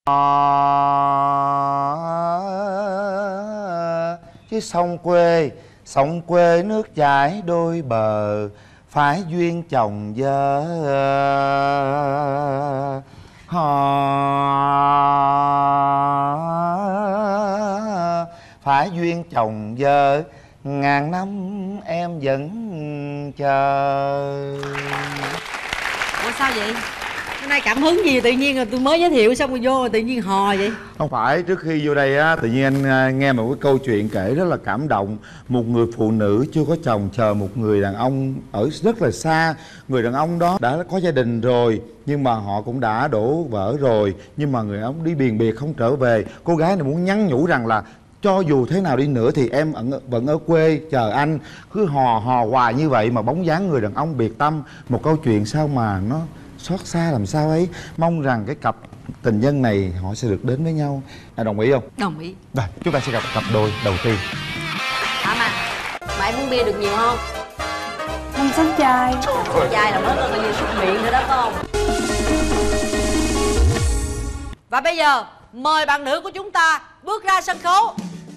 Chứ sông quê nước chảy đôi bờ, phải duyên chồng vợ phải duyên chồng vợ, ngàn năm em vẫn chờ. Ủa sao vậy? Hôm nay cảm hứng gì tự nhiên rồi tôi mới giới thiệu xong rồi vô rồi tự nhiên hò vậy? Không phải, trước khi vô đây á, tự nhiên anh nghe một cái câu chuyện kể rất là cảm động. Một người phụ nữ chưa có chồng chờ một người đàn ông ở rất là xa. Người đàn ông đó đã có gia đình rồi, nhưng mà họ cũng đã đổ vỡ rồi, nhưng mà người ông đi biền biệt không trở về. Cô gái này muốn nhắn nhủ rằng là cho dù thế nào đi nữa thì em vẫn ở quê chờ anh. Cứ hò hoài như vậy mà bóng dáng người đàn ông biệt tâm. Một câu chuyện sao mà nó xót xa làm sao ấy. Mong rằng cái cặp tình nhân này họ sẽ được đến với nhau. Đồng ý không? Đồng ý. Rồi, chúng ta sẽ gặp cặp đôi đầu tiên. Mà em uống bia được nhiều không? 5-6 chai. Chai là mới có bao nhiêu súc miệng nữa đó phải không? Và bây giờ mời bạn nữ của chúng ta bước ra sân khấu.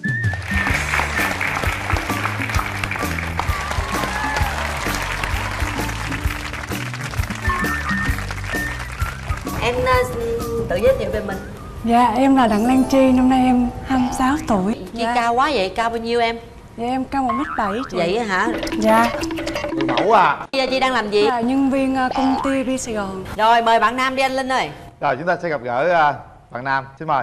Em tự giới thiệu về mình. Dạ em là Đặng Lan Chi, năm nay em 26 tuổi. Chi cao quá vậy, cao bao nhiêu em? Dạ em cao 1m7 chị. Vậy hả? Dạ. Người mẫu à? Bây giờ Chi đang làm gì? Là nhân viên công ty Ri Sài Gòn. Rồi mời bạn nam đi anh Linh ơi. Rồi chúng ta sẽ gặp gỡ bạn nam, xin mời.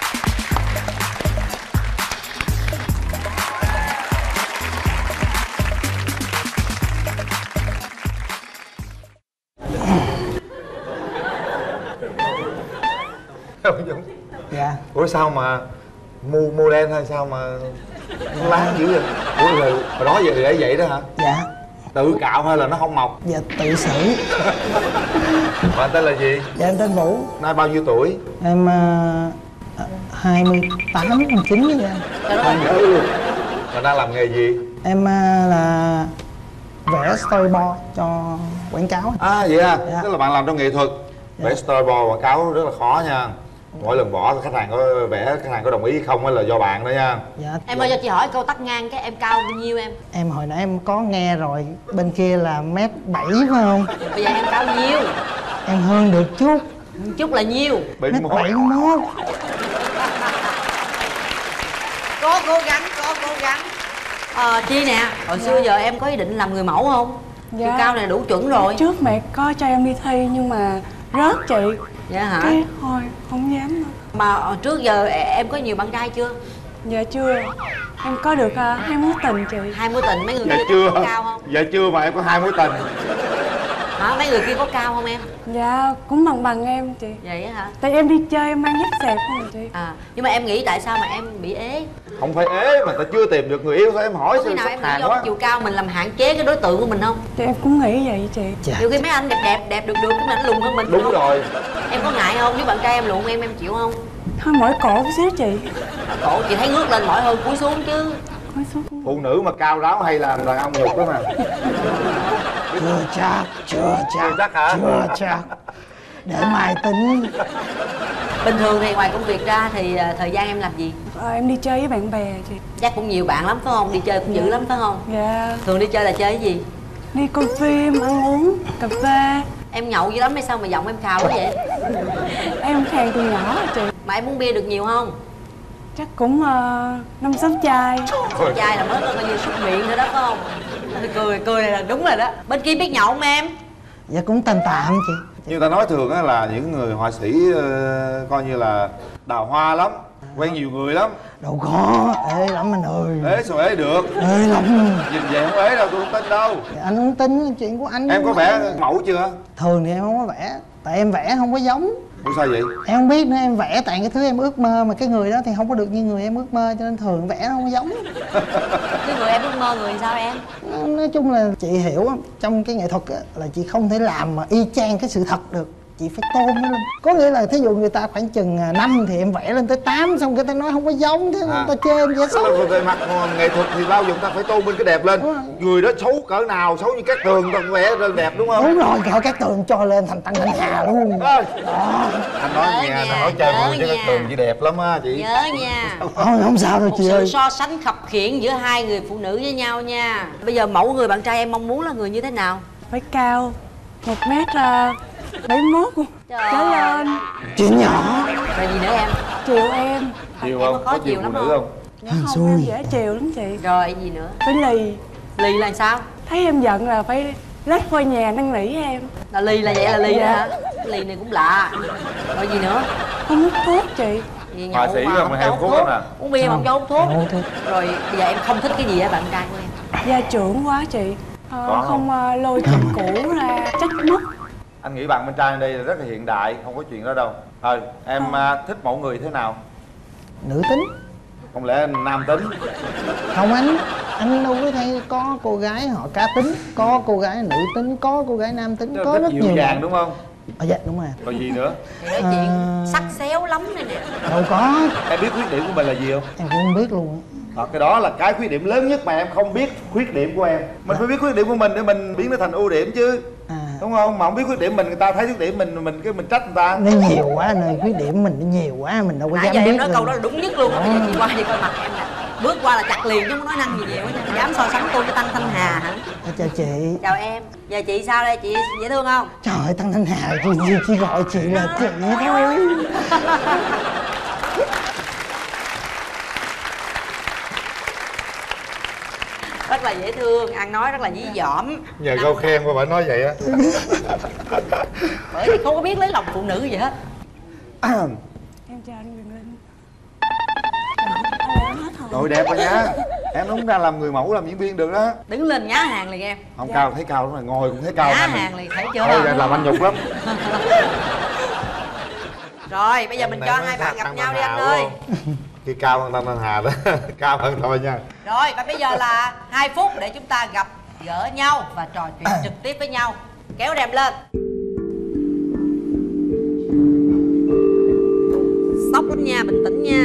Dạ. Ủa sao mà mua đen hay sao mà láng dữ vậy? Ủa rồi hồi đó giờ để vậy đó hả? Dạ. Tự cạo hay là nó không mọc? Dạ tự xử. Và anh tên là gì? Dạ em tên Vũ. Nay bao nhiêu tuổi? Em 28, 29 vậy. Không nhớ luôn. Và đang làm nghề gì? Em là vẽ storyboard cho quảng cáo. À vậy à? Dạ. Tức là bạn làm trong nghệ thuật. Vẽ storyboard quảng cáo rất là khó nha. Mỗi lần bỏ khách hàng có vẽ, khách hàng có đồng ý hay không là do bạn đó nha. Dạ. Em ơi cho chị hỏi câu tắt ngang cái em cao bao nhiêu em? Em hồi nãy em có nghe rồi, bên kia là 1m7 phải không? Bây giờ em cao nhiêu? Em hơn được chút. Chút là nhiêu? 1m71. Có cố gắng, có cố gắng. Chi nè, hồi xưa giờ em có ý định làm người mẫu không? Dạ. Chiều cao này đủ chuẩn rồi. Trước mẹ có cho em đi thi nhưng mà rớt chị. Dạ hả? Cái thôi không dám nữa. Mà trước giờ em có nhiều bạn trai chưa? Dạ chưa. Em có được 2 mối tình chị. 2 mối tình, mấy người Dạ kia chưa. có cao không? Dạ chưa mà em có 2 mối tình. Hả? Mấy người kia có cao không em? Dạ cũng bằng em chị. Vậy á hả? Tại em đi chơi em mang dép xẹp không chị. Nhưng mà em nghĩ tại sao mà em bị ế? Không phải ế mà ta chưa tìm được người yêu thôi, em hỏi Có khi sự nào sắp em nghĩ hàng do quá. chiều cao mình làm hạn chế cái đối tượng của mình không? Thì em cũng nghĩ vậy chị. Dạ. Nhiều khi mấy anh đẹp được cái mình lùn hơn mình. Đúng không? rồi. Em có ngại không? Nếu bạn trai em lùn em chịu không? Thôi mỏi cổ một xíu chị. Cổ chị thấy ngước lên mỏi hơn cúi xuống chứ. Cúi xuống. Phụ nữ mà cao ráo hay làm đàn ông nhục đó mà. Chưa chắc, chưa chắc. Chưa chắc hả? Chưa chắc. Để mai tính. Bình thường thì ngoài công việc ra thì thời gian em làm gì? Em đi chơi với bạn bè chị. Chắc cũng nhiều bạn lắm phải không? Đi chơi cũng dữ lắm phải không? Dạ. Thường đi chơi là chơi cái gì? Đi coi phim, ăn uống, cà phê. Em nhậu dữ lắm hay sao mà giọng em khào quá vậy? Em khàn từ nhỏ rồi chị. Mà em uống bia được nhiều không? Chắc cũng 5-6 chai. Chai là mới có bao nhiêu súc miệng nữa đó phải không? Cười này là đúng rồi đó. Bên kia biết nhậu không em? Dạ cũng tạm tạm chị. Như ta nói thường á là những người họa sĩ coi như là đào hoa lắm, quen nhiều người lắm. Đâu có, ê lắm anh ơi. Ế sao ế được? Ê lắm. Nhìn vậy không ế đâu, tôi không tin đâu. Dạ, anh không tin chuyện của anh. Em có vẽ mẫu chưa? Thường thì em không có vẽ. Tại em vẽ không có giống. Ủa sao vậy? Em không biết nữa, em vẽ tại cái thứ em ước mơ. Mà cái người đó thì không có được như người em ước mơ. Cho nên thường vẽ nó không có giống. Cái người em ước mơ người sao em? Nói chung là chị hiểu á, trong cái nghệ thuật á, là chị không thể làm mà y chang cái sự thật được. chị phải tôn nó lên. Có nghĩa là thí dụ người ta khoảng chừng 5 thì em vẽ lên tới 8, xong cái ta nói không có giống, thế người ta chê em vẽ xấu. Về mặt nghệ thuật thì bao giờ ta phải tôn bên cái đẹp lên. Người đó xấu cỡ nào, xấu như Cát Tường ta vẽ lên đẹp đúng không? Đúng rồi, cỡ Cát Tường cho lên thành Tăng Thanh Hà luôn. Đó. Anh nói nghe, anh nói chơi vui với Cát Tường chị đẹp lắm á chị. Nhớ nha. Không sao đâu Một chị sự ơi. so sánh khập khiễng giữa hai người phụ nữ với nhau nha. Bây giờ mẫu người bạn trai em mong muốn là người như thế nào? Phải cao 1m71 trở lên. Chuyện nhỏ. Rồi gì nữa em? Chiều em. Chiều Em không? có chiều phụ lắm nữ không? không? Dạ không, em dễ chiều lắm chị. Rồi gì nữa? Phải lì. Lì là sao? Thấy em giận là phải lết qua nhà năn nỉ em. Là lì là vậy là lì đó Dạ. hả? Cái lì này cũng lạ. Rồi gì nữa? Không hút thuốc chị. Gì Họa sĩ mà hay hút thuốc lắm nè. Uống bia mà không cho hút thuốc. Không hút thuốc. Rồi bây giờ em không thích cái gì ở bạn trai của em? Gia trưởng quá chị. Có Không lôi chuyện cũ ra trách móc. Anh nghĩ bạn bên trai ở đây là rất là hiện đại, không có chuyện đó đâu. Thôi em thích mẫu người thế nào? Nữ tính. Không lẽ anh nam tính? Không anh đâu có thấy, có cô gái họ cá tính, có cô gái nữ tính, có cô gái nam tính, có rất dịu nhiều dàng đúng không? Dạ đúng rồi. Còn gì nữa? Thì nói chuyện sắc xéo lắm này nè. Đâu có, Em biết khuyết điểm của mình là gì không? em cũng không biết luôn. Cái đó là cái khuyết điểm lớn nhất mà em không biết khuyết điểm của em. Mình phải biết khuyết điểm của mình để mình biến nó thành ưu điểm chứ. Đúng không? Mà không biết khuyết điểm mình, người ta thấy khuyết điểm mình cái mình trách người ta. Nó nhiều quá anh ơi, khuyết điểm mình nó nhiều quá, mình đâu có Nãy dám giờ biết em nói được. câu đó là đúng nhất luôn. Bây giờ chị qua đi coi mặt em nè. Bước qua là chặt liền chứ không có nói năng gì nhiều hết nha. Dám so sánh tôi với Tăng Thanh Hà hả? Chào chị. Chào em. Giờ chị sao đây? Chị dễ thương không? Trời ơi, Tăng Thanh Hà, chị gọi chị là chị thôi. Rất là dễ thương, ăn nói rất là dí dỏm. Nhờ câu khen mà phải nói vậy á. Bởi vì không có biết lấy lòng phụ nữ gì hết. Em chào anh Quyền Linh. Rồi đẹp rồi nha. Em đúng ra làm người mẫu, làm diễn viên được đó. Đứng lên nhá hàng liền em. Không cao, thấy cao lắm rồi, ngồi cũng thấy cao. Nhá anh. hàng liền, thấy chưa? Thôi làm anh nhục lắm. Rồi bây giờ mình cho hai bạn gặp nhau đi anh ơi. Khi cao hơn Tăng Thanh Hà đó. Cao hơn thôi nha. Rồi và bây giờ là 2 phút để chúng ta gặp gỡ nhau và trò chuyện trực tiếp với nhau. Kéo rèm lên. Sốc lắm nha, bình tĩnh nha.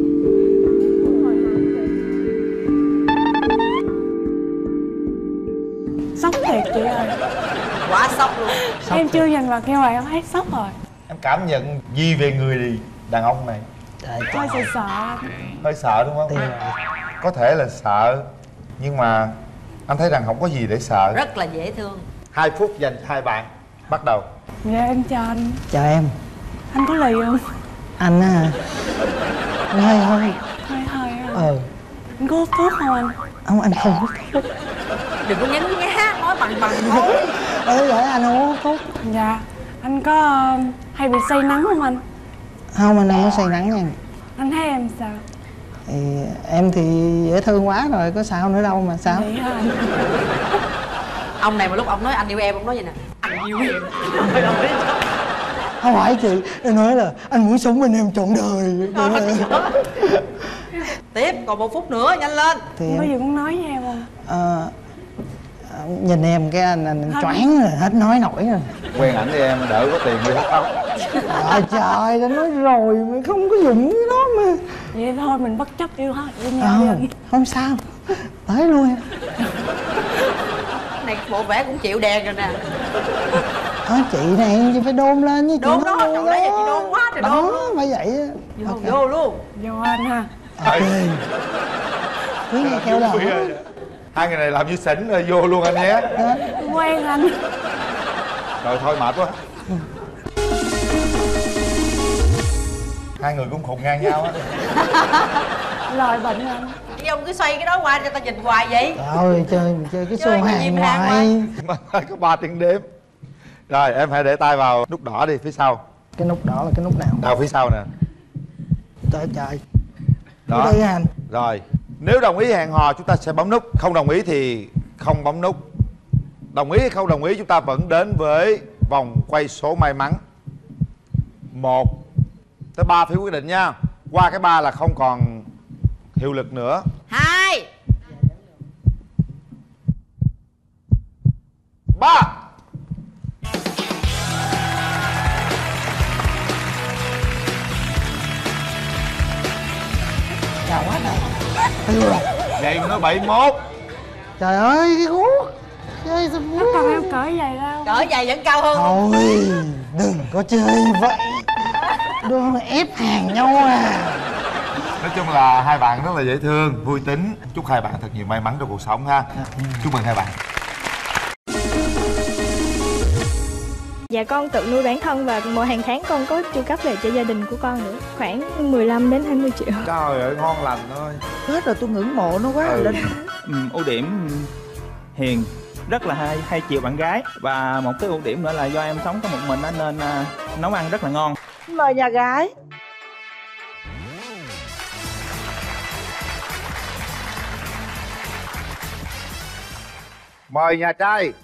Sốc thiệt chị ơi. Quá sốc luôn. Em chưa nhìn mặt như vậy em thấy sốc rồi. Em cảm nhận gì về người đàn ông này? Hơi sợ sợ. Hơi sợ đúng không? Thì Có thể là sợ, nhưng mà anh thấy rằng không có gì để sợ. Rất là dễ thương. 2 phút dành cho hai bạn. Bắt đầu. Dạ em chào anh. chào em. Anh có lì không? Anh á, anh hơi Hơi hơi á. Anh có hút thuốc không anh? Không, anh không hút thuốc. Đừng có nhấn nhá, nói bằng thôi. Vậy anh không hút thuốc. Dạ. Anh có hay bị say nắng không anh? Không, anh không có say nắng nha. Anh thấy em sao? Thì em thì dễ thương quá rồi, có sao nữa đâu mà sao. Vậy hả anh? Ông này mà lúc ông nói anh yêu em, ông nói vậy nè: anh yêu em. Không phải chị, em nói là anh muốn sống bên em trọn đời. Tiếp, còn 1 phút nữa, nhanh lên. Thì Có em, gì muốn nói với em không? nhìn em cái anh choáng rồi, hết nói nổi rồi. Quen ảnh đi em, đỡ có tiền đi hút ốc. Trời, đã nói rồi mà không có dùng cái đó mà. Vậy thôi mình bất chấp yêu hết với nhau đi anh. Không sao, tới luôn em. Này bộ vẽ cũng chịu đèn rồi nè. Chị này chị phải đôn lên với chị. Đôn đó, trời ơi, giờ chị đôn quá trời đôn đó, luôn. phải vậy á. Vô, vô luôn. Vô anh ha. Ok. Cứ nghe theo đó. Hai người này làm như xỉn rồi, vô luôn anh nhé. Quen anh. Rồi thôi mệt quá. Hai người cũng khùng ngang nhau á. Rồi bệnh anh. Chứ ông cứ xoay cái đó qua cho ta nhìn hoài vậy. Rồi chơi mình chơi cái Chơi xô cái hàng nhịp hàng ngoài. Có 3 tiếng đếm. Rồi em hãy để tay vào nút đỏ đi, phía sau. Cái nút đỏ là cái nút nào? Đâu phía sau nè. Trời trời. Đó. Đây anh. Rồi, nếu đồng ý hẹn hò chúng ta sẽ bấm nút, không đồng ý thì không bấm nút. Đồng ý hay không đồng ý chúng ta vẫn đến với vòng quay số may mắn. 1 tới 3 phiếu quyết định nha. Qua cái 3 là không còn hiệu lực nữa. 2 3. Vậy mà nói 71. Trời ơi cái guốc chơi sao Nó cần em cởi giày ra không? Cỡ giày vẫn cao hơn. thôi đừng có chơi vậy, đừng ép hàng nhau à. Nói chung là hai bạn rất là dễ thương, vui tính. Chúc hai bạn thật nhiều may mắn trong cuộc sống ha. Chúc mừng hai bạn. Dạ con tự nuôi bản thân và mỗi hàng tháng con có chu cấp về cho gia đình của con nữa. Khoảng 15 đến 20 triệu. Trời ơi ngon lành thôi. Hết rồi, tôi ngưỡng mộ nó quá. Linh Ưu điểm hiền, rất là hay chiều bạn gái. Và một cái ưu điểm nữa là do em sống có một mình nên nấu ăn rất là ngon. Mời nhà gái. Mời nhà trai.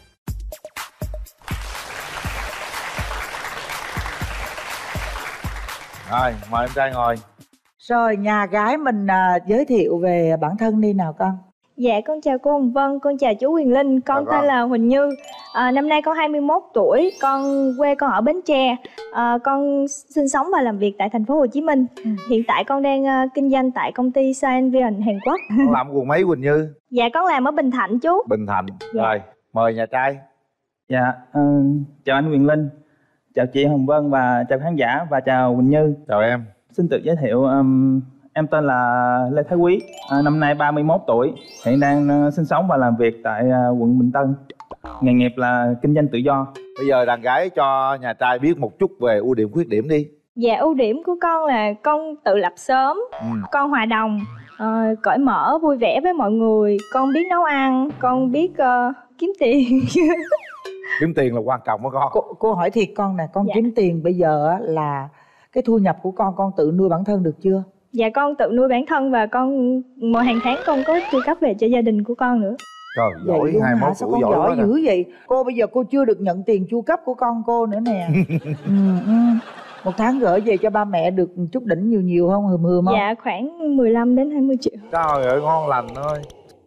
Rồi, mời em trai ngồi. Rồi nhà gái mình giới thiệu về bản thân đi nào con. Dạ con chào cô Hồng Vân, con chào chú Quyền Linh. Con tên là Huỳnh Như. Năm nay con 21 tuổi, quê con ở Bến Tre. Con sinh sống và làm việc tại thành phố Hồ Chí Minh. Hiện tại con đang kinh doanh tại công ty Scienvion Hàn Quốc. Con làm quần mấy Quỳnh Như? Dạ con làm ở Bình Thạnh chú. Bình Thạnh. Dạ. Rồi, mời nhà trai. Dạ, chào anh Quyền Linh, chào chị Hồng Vân và chào khán giả và chào Quỳnh Như. Chào em. Xin tự giới thiệu, em tên là Lê Thái Quý, năm nay 31 tuổi, hiện đang sinh sống và làm việc tại quận Bình Tân. Nghề nghiệp là kinh doanh tự do. Bây giờ đàn gái cho nhà trai biết một chút về ưu điểm khuyết điểm đi. Dạ ưu điểm của con là con tự lập sớm, con hòa đồng, cởi mở, vui vẻ với mọi người. Con biết nấu ăn, con biết kiếm tiền. Kiếm tiền là quan trọng đó con. Cô hỏi thiệt con nè, con Dạ. kiếm tiền bây giờ á, là cái thu nhập của con tự nuôi bản thân được chưa? Dạ con tự nuôi bản thân và con mỗi hàng tháng con có chu cấp về cho gia đình của con nữa. Trời, Vậy giỏi, luôn hả? 21 Sao tuổi con giỏi quá giỏi nè. dữ vậy? Cô bây giờ cô chưa được nhận tiền chu cấp của con cô nữa nè. Một tháng gửi về cho ba mẹ được chút đỉnh nhiều nhiều không? Hừm hừm không? Dạ khoảng 15 đến 20 triệu. Trời ơi ngon lành thôi.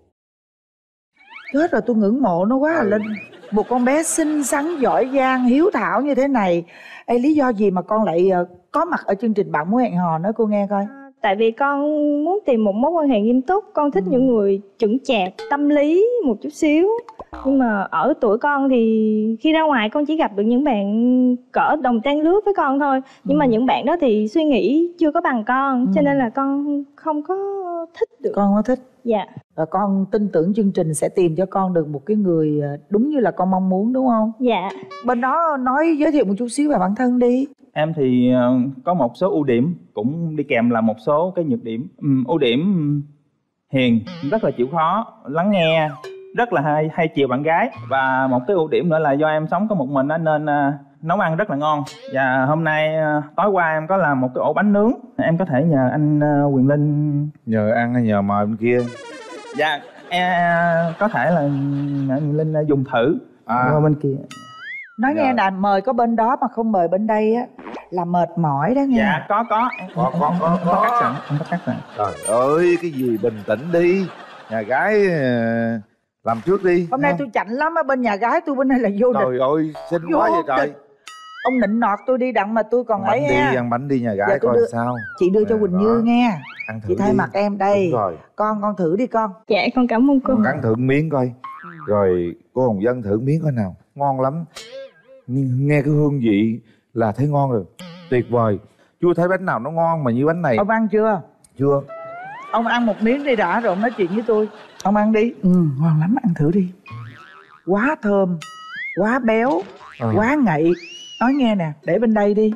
Chết rồi, tôi ngưỡng mộ nó quá à Linh. Một con bé xinh xắn, giỏi giang, hiếu thảo như thế này. Ê, lý do gì mà con lại có mặt ở chương trình Bạn Muốn Hẹn Hò nói cô nghe coi. Tại vì con muốn tìm một mối quan hệ nghiêm túc. Con thích những người chững chạc, tâm lý một chút xíu. Nhưng mà ở tuổi con thì khi ra ngoài con chỉ gặp được những bạn cỡ đồng trang lứa với con thôi. Nhưng mà những bạn đó thì suy nghĩ chưa có bằng con. Cho nên là con không có thích được. Con có thích. Dạ. Và con tin tưởng chương trình sẽ tìm cho con được một cái người đúng như là con mong muốn đúng không? Dạ. Bên đó nói giới thiệu một chút xíu về bản thân đi. Em thì có một số ưu điểm, cũng đi kèm là một số cái nhược điểm. Ưu điểm hiền, rất là chịu khó, lắng nghe, rất là hay chiều bạn gái. Và một cái ưu điểm nữa là do em sống có một mình nên nấu ăn rất là ngon. Và hôm nay tối qua em có làm một cái ổ bánh nướng, em có thể nhờ anh Quyền Linh. Nhờ ăn hay nhờ mời bên kia? Dạ có thể là anh Quyền Linh dùng thử qua bên kia. Nói nghe nè, mời có bên đó mà không mời bên đây á là mệt mỏi đó nghe. Dạ có em có cắt sẵn, em có cắt sẵn. Trời ơi cái gì, bình tĩnh đi. Nhà gái làm trước đi. Hôm nay tôi chảnh lắm á, bên nhà gái tôi bên đây là vô địch. Trời ơi xinh Vô quá vậy trời. địch. Ông nịnh nọt tôi đi đặng mà tôi còn Ăn ấy bánh đi, ha. ăn bánh đi nhà Giờ gái tôi coi đưa- sao. Chị đưa cho Nè, Quỳnh đó. Như nghe. Ăn thử Chị thay đi. mặt em đây. Đúng rồi. Con thử đi con. Dạ con cảm ơn cô. Cắn thử miếng coi. Rồi cô Hồng Vân thử miếng coi nào. Ngon lắm. Nghe cái hương vị là thấy ngon rồi. Tuyệt vời. Chưa thấy bánh nào nó ngon mà như bánh này. Ông ăn chưa? Chưa. Ông ăn một miếng đi đã rồi ông nói chuyện với tôi. Ông ăn đi. Ngon lắm, ăn thử đi. Quá thơm, quá béo, quá ngậy. Nói nghe nè, để bên đây đi.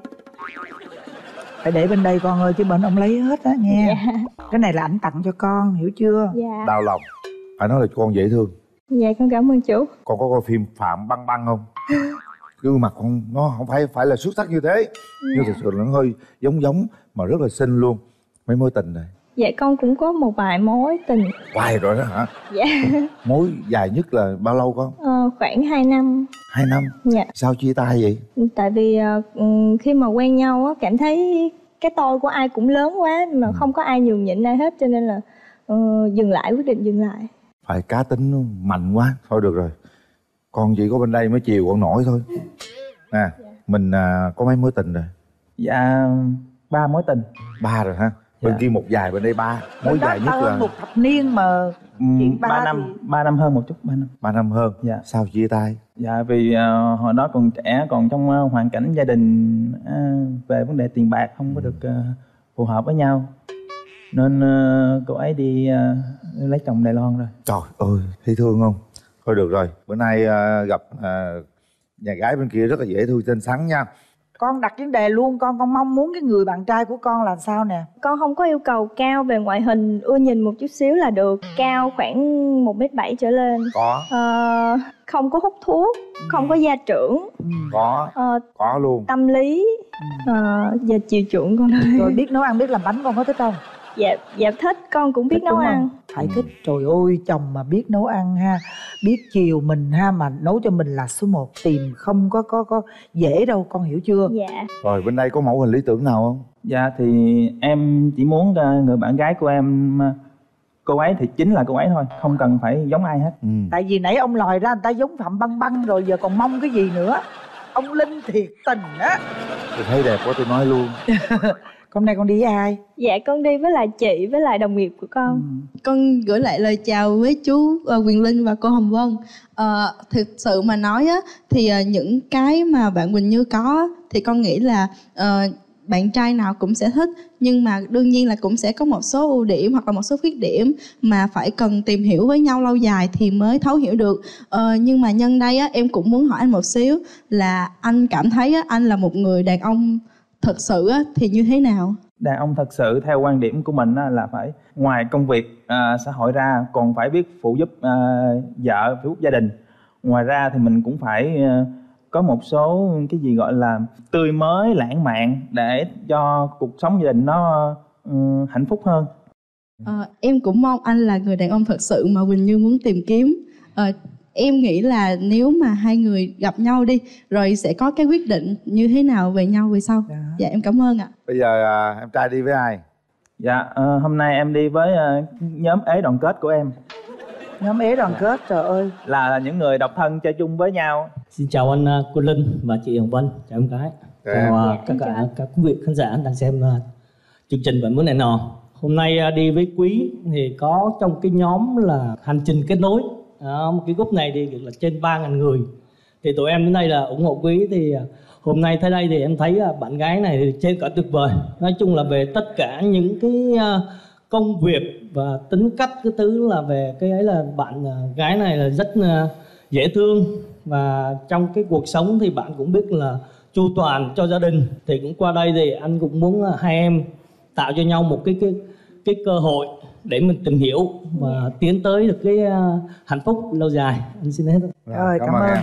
Phải để bên đây con ơi, chứ bên ông lấy hết á nghe. Cái này là ảnh tặng cho con, hiểu chưa? Dạ. Đau lòng. Phải nói là con dễ thương. Dạ con cảm ơn chú. Con có coi phim Phạm Băng Băng không? Gương mặt con nó không phải là xuất sắc như thế, nhưng thực sự là nó hơi giống mà rất là xinh luôn. Mấy mối tình này. Dạ con cũng có một vài mối tình. Hoài rồi đó hả? Dạ. Mối dài nhất là bao lâu con? Khoảng 2 năm. 2 năm. Dạ. Sao chia tay vậy? Tại vì khi mà quen nhau á, cảm thấy cái tôi của ai cũng lớn quá mà không có ai nhường nhịn ai hết, cho nên là dừng lại, quyết định dừng lại. Phải cá tính nó mạnh quá. Thôi được rồi, con chỉ có bên đây mới chiều con nổi thôi. Nè, mình có mấy mối tình rồi? Dạ 3 mối tình. 3 rồi ha? Bên kia một dài, bên đây 3. Mối dài nhất là một thập niên mà chuyện 3 năm, 3 năm hơn một chút, 3 năm. 3 năm hơn. Dạ. Sao chia tay? Dạ vì hồi đó còn trẻ, còn trong hoàn cảnh gia đình về vấn đề tiền bạc không có được phù hợp với nhau, nên cô ấy đi lấy chồng Đài Loan rồi. Trời ơi, thấy thương không? Thôi được rồi, bữa nay gặp nhà gái bên kia rất là dễ thương, xinh xắn nha. Con đặt vấn đề luôn, con mong muốn cái người bạn trai của con là sao nè? Con không có yêu cầu cao về ngoại hình, ưa nhìn một chút xíu là được. Cao khoảng 1m7 trở lên. Có. Không có hút thuốc, không có gia trưởng. Có. Có luôn. Tâm lý, và chiều chuộng con thôi. Rồi biết nấu ăn, biết làm bánh, con có thích không? Dạ thích, con cũng biết Thích nấu ăn. Phải thích. Trời ơi, chồng mà biết nấu ăn ha, biết chiều mình ha, mà nấu cho mình là số 1. Tìm không có dễ đâu, con hiểu chưa? Dạ. Rồi bên đây có mẫu hình lý tưởng nào không? Dạ thì em chỉ muốn người bạn gái của em, cô ấy thì chính là cô ấy thôi, không cần phải giống ai hết. Tại vì nãy ông lòi ra người ta giống Phạm Băng Băng rồi, giờ còn mong cái gì nữa? Ông Linh thiệt tình á. Tôi thấy đẹp quá tôi nói luôn. Hôm nay con đi với ai? Dạ con đi với lại chị, với lại đồng nghiệp của con. Con gửi lại lời chào với chú Quyền Linh và cô Hồng Vân. Thực sự mà nói á, thì những cái mà bạn Quỳnh Như có thì con nghĩ là bạn trai nào cũng sẽ thích. Nhưng mà đương nhiên là cũng sẽ có một số ưu điểm hoặc là một số khuyết điểm mà phải cần tìm hiểu với nhau lâu dài thì mới thấu hiểu được. Nhưng mà nhân đây á, em cũng muốn hỏi anh một xíu là anh cảm thấy á, anh là một người đàn ông thật sự á, thì như thế nào? Đàn ông thật sự theo quan điểm của mình á, là phải ngoài công việc xã hội ra còn phải biết phụ giúp vợ, phụ giúp gia đình. Ngoài ra thì mình cũng phải có một số cái gì gọi là tươi mới, lãng mạn để cho cuộc sống gia đình nó hạnh phúc hơn. Em cũng mong anh là người đàn ông thật sự mà Quỳnh Như muốn tìm kiếm. Em nghĩ là nếu mà hai người gặp nhau đi rồi sẽ có cái quyết định như thế nào về nhau về sau. Dạ em cảm ơn ạ. Bây giờ em trai đi với ai? Dạ hôm nay em đi với nhóm ế đoàn kết của em. Nhóm ế đoàn kết, trời ơi. Là những người độc thân chơi chung với nhau. Xin chào anh Cô Linh và chị Hồng Vân, chào em gái. Chào các quý vị khán giả đang xem chương trình Bạn Muốn Hẹn Hò. Hôm nay đi với Quý thì có trong cái nhóm là hành trình kết nối. Một cái group này thì là trên 3.000 người. Thì tụi em đến đây là ủng hộ Quý. Thì hôm nay tới đây thì em thấy bạn gái này thì trên cả tuyệt vời. Nói chung là về tất cả những cái công việc và tính cách cái thứ là về cái ấy là bạn gái này là rất dễ thương. Và trong cái cuộc sống thì bạn cũng biết là chu toàn cho gia đình. Thì cũng qua đây thì anh cũng muốn hai em tạo cho nhau một cái cơ hội để mình tìm hiểu và tiến tới được cái hạnh phúc lâu dài. Anh xin hết. Rồi, cảm ơn em.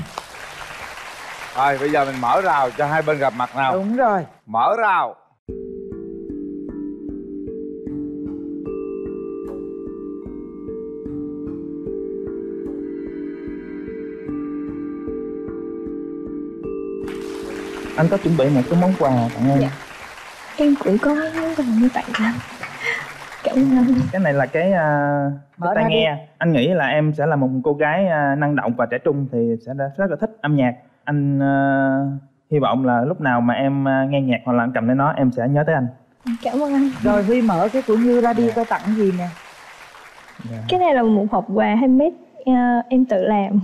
Rồi bây giờ mình mở rào cho hai bên gặp mặt nào. Đúng rồi. Mở rào. Anh có chuẩn bị một cái món quà tặng em. Dạ. Em cũng có món quà như vậy anh. Cảm ơn. Cái này là cái tai nghe. Anh nghĩ là em sẽ là một cô gái năng động và trẻ trung thì sẽ rất là thích âm nhạc. Anh hy vọng là lúc nào mà em nghe nhạc hoặc là cầm lên nó em sẽ nhớ tới anh. Cảm ơn anh. Rồi Huy mở cái của Như ra đi coi tặng gì nè. Cái này là một hộp quà handmade em tự làm.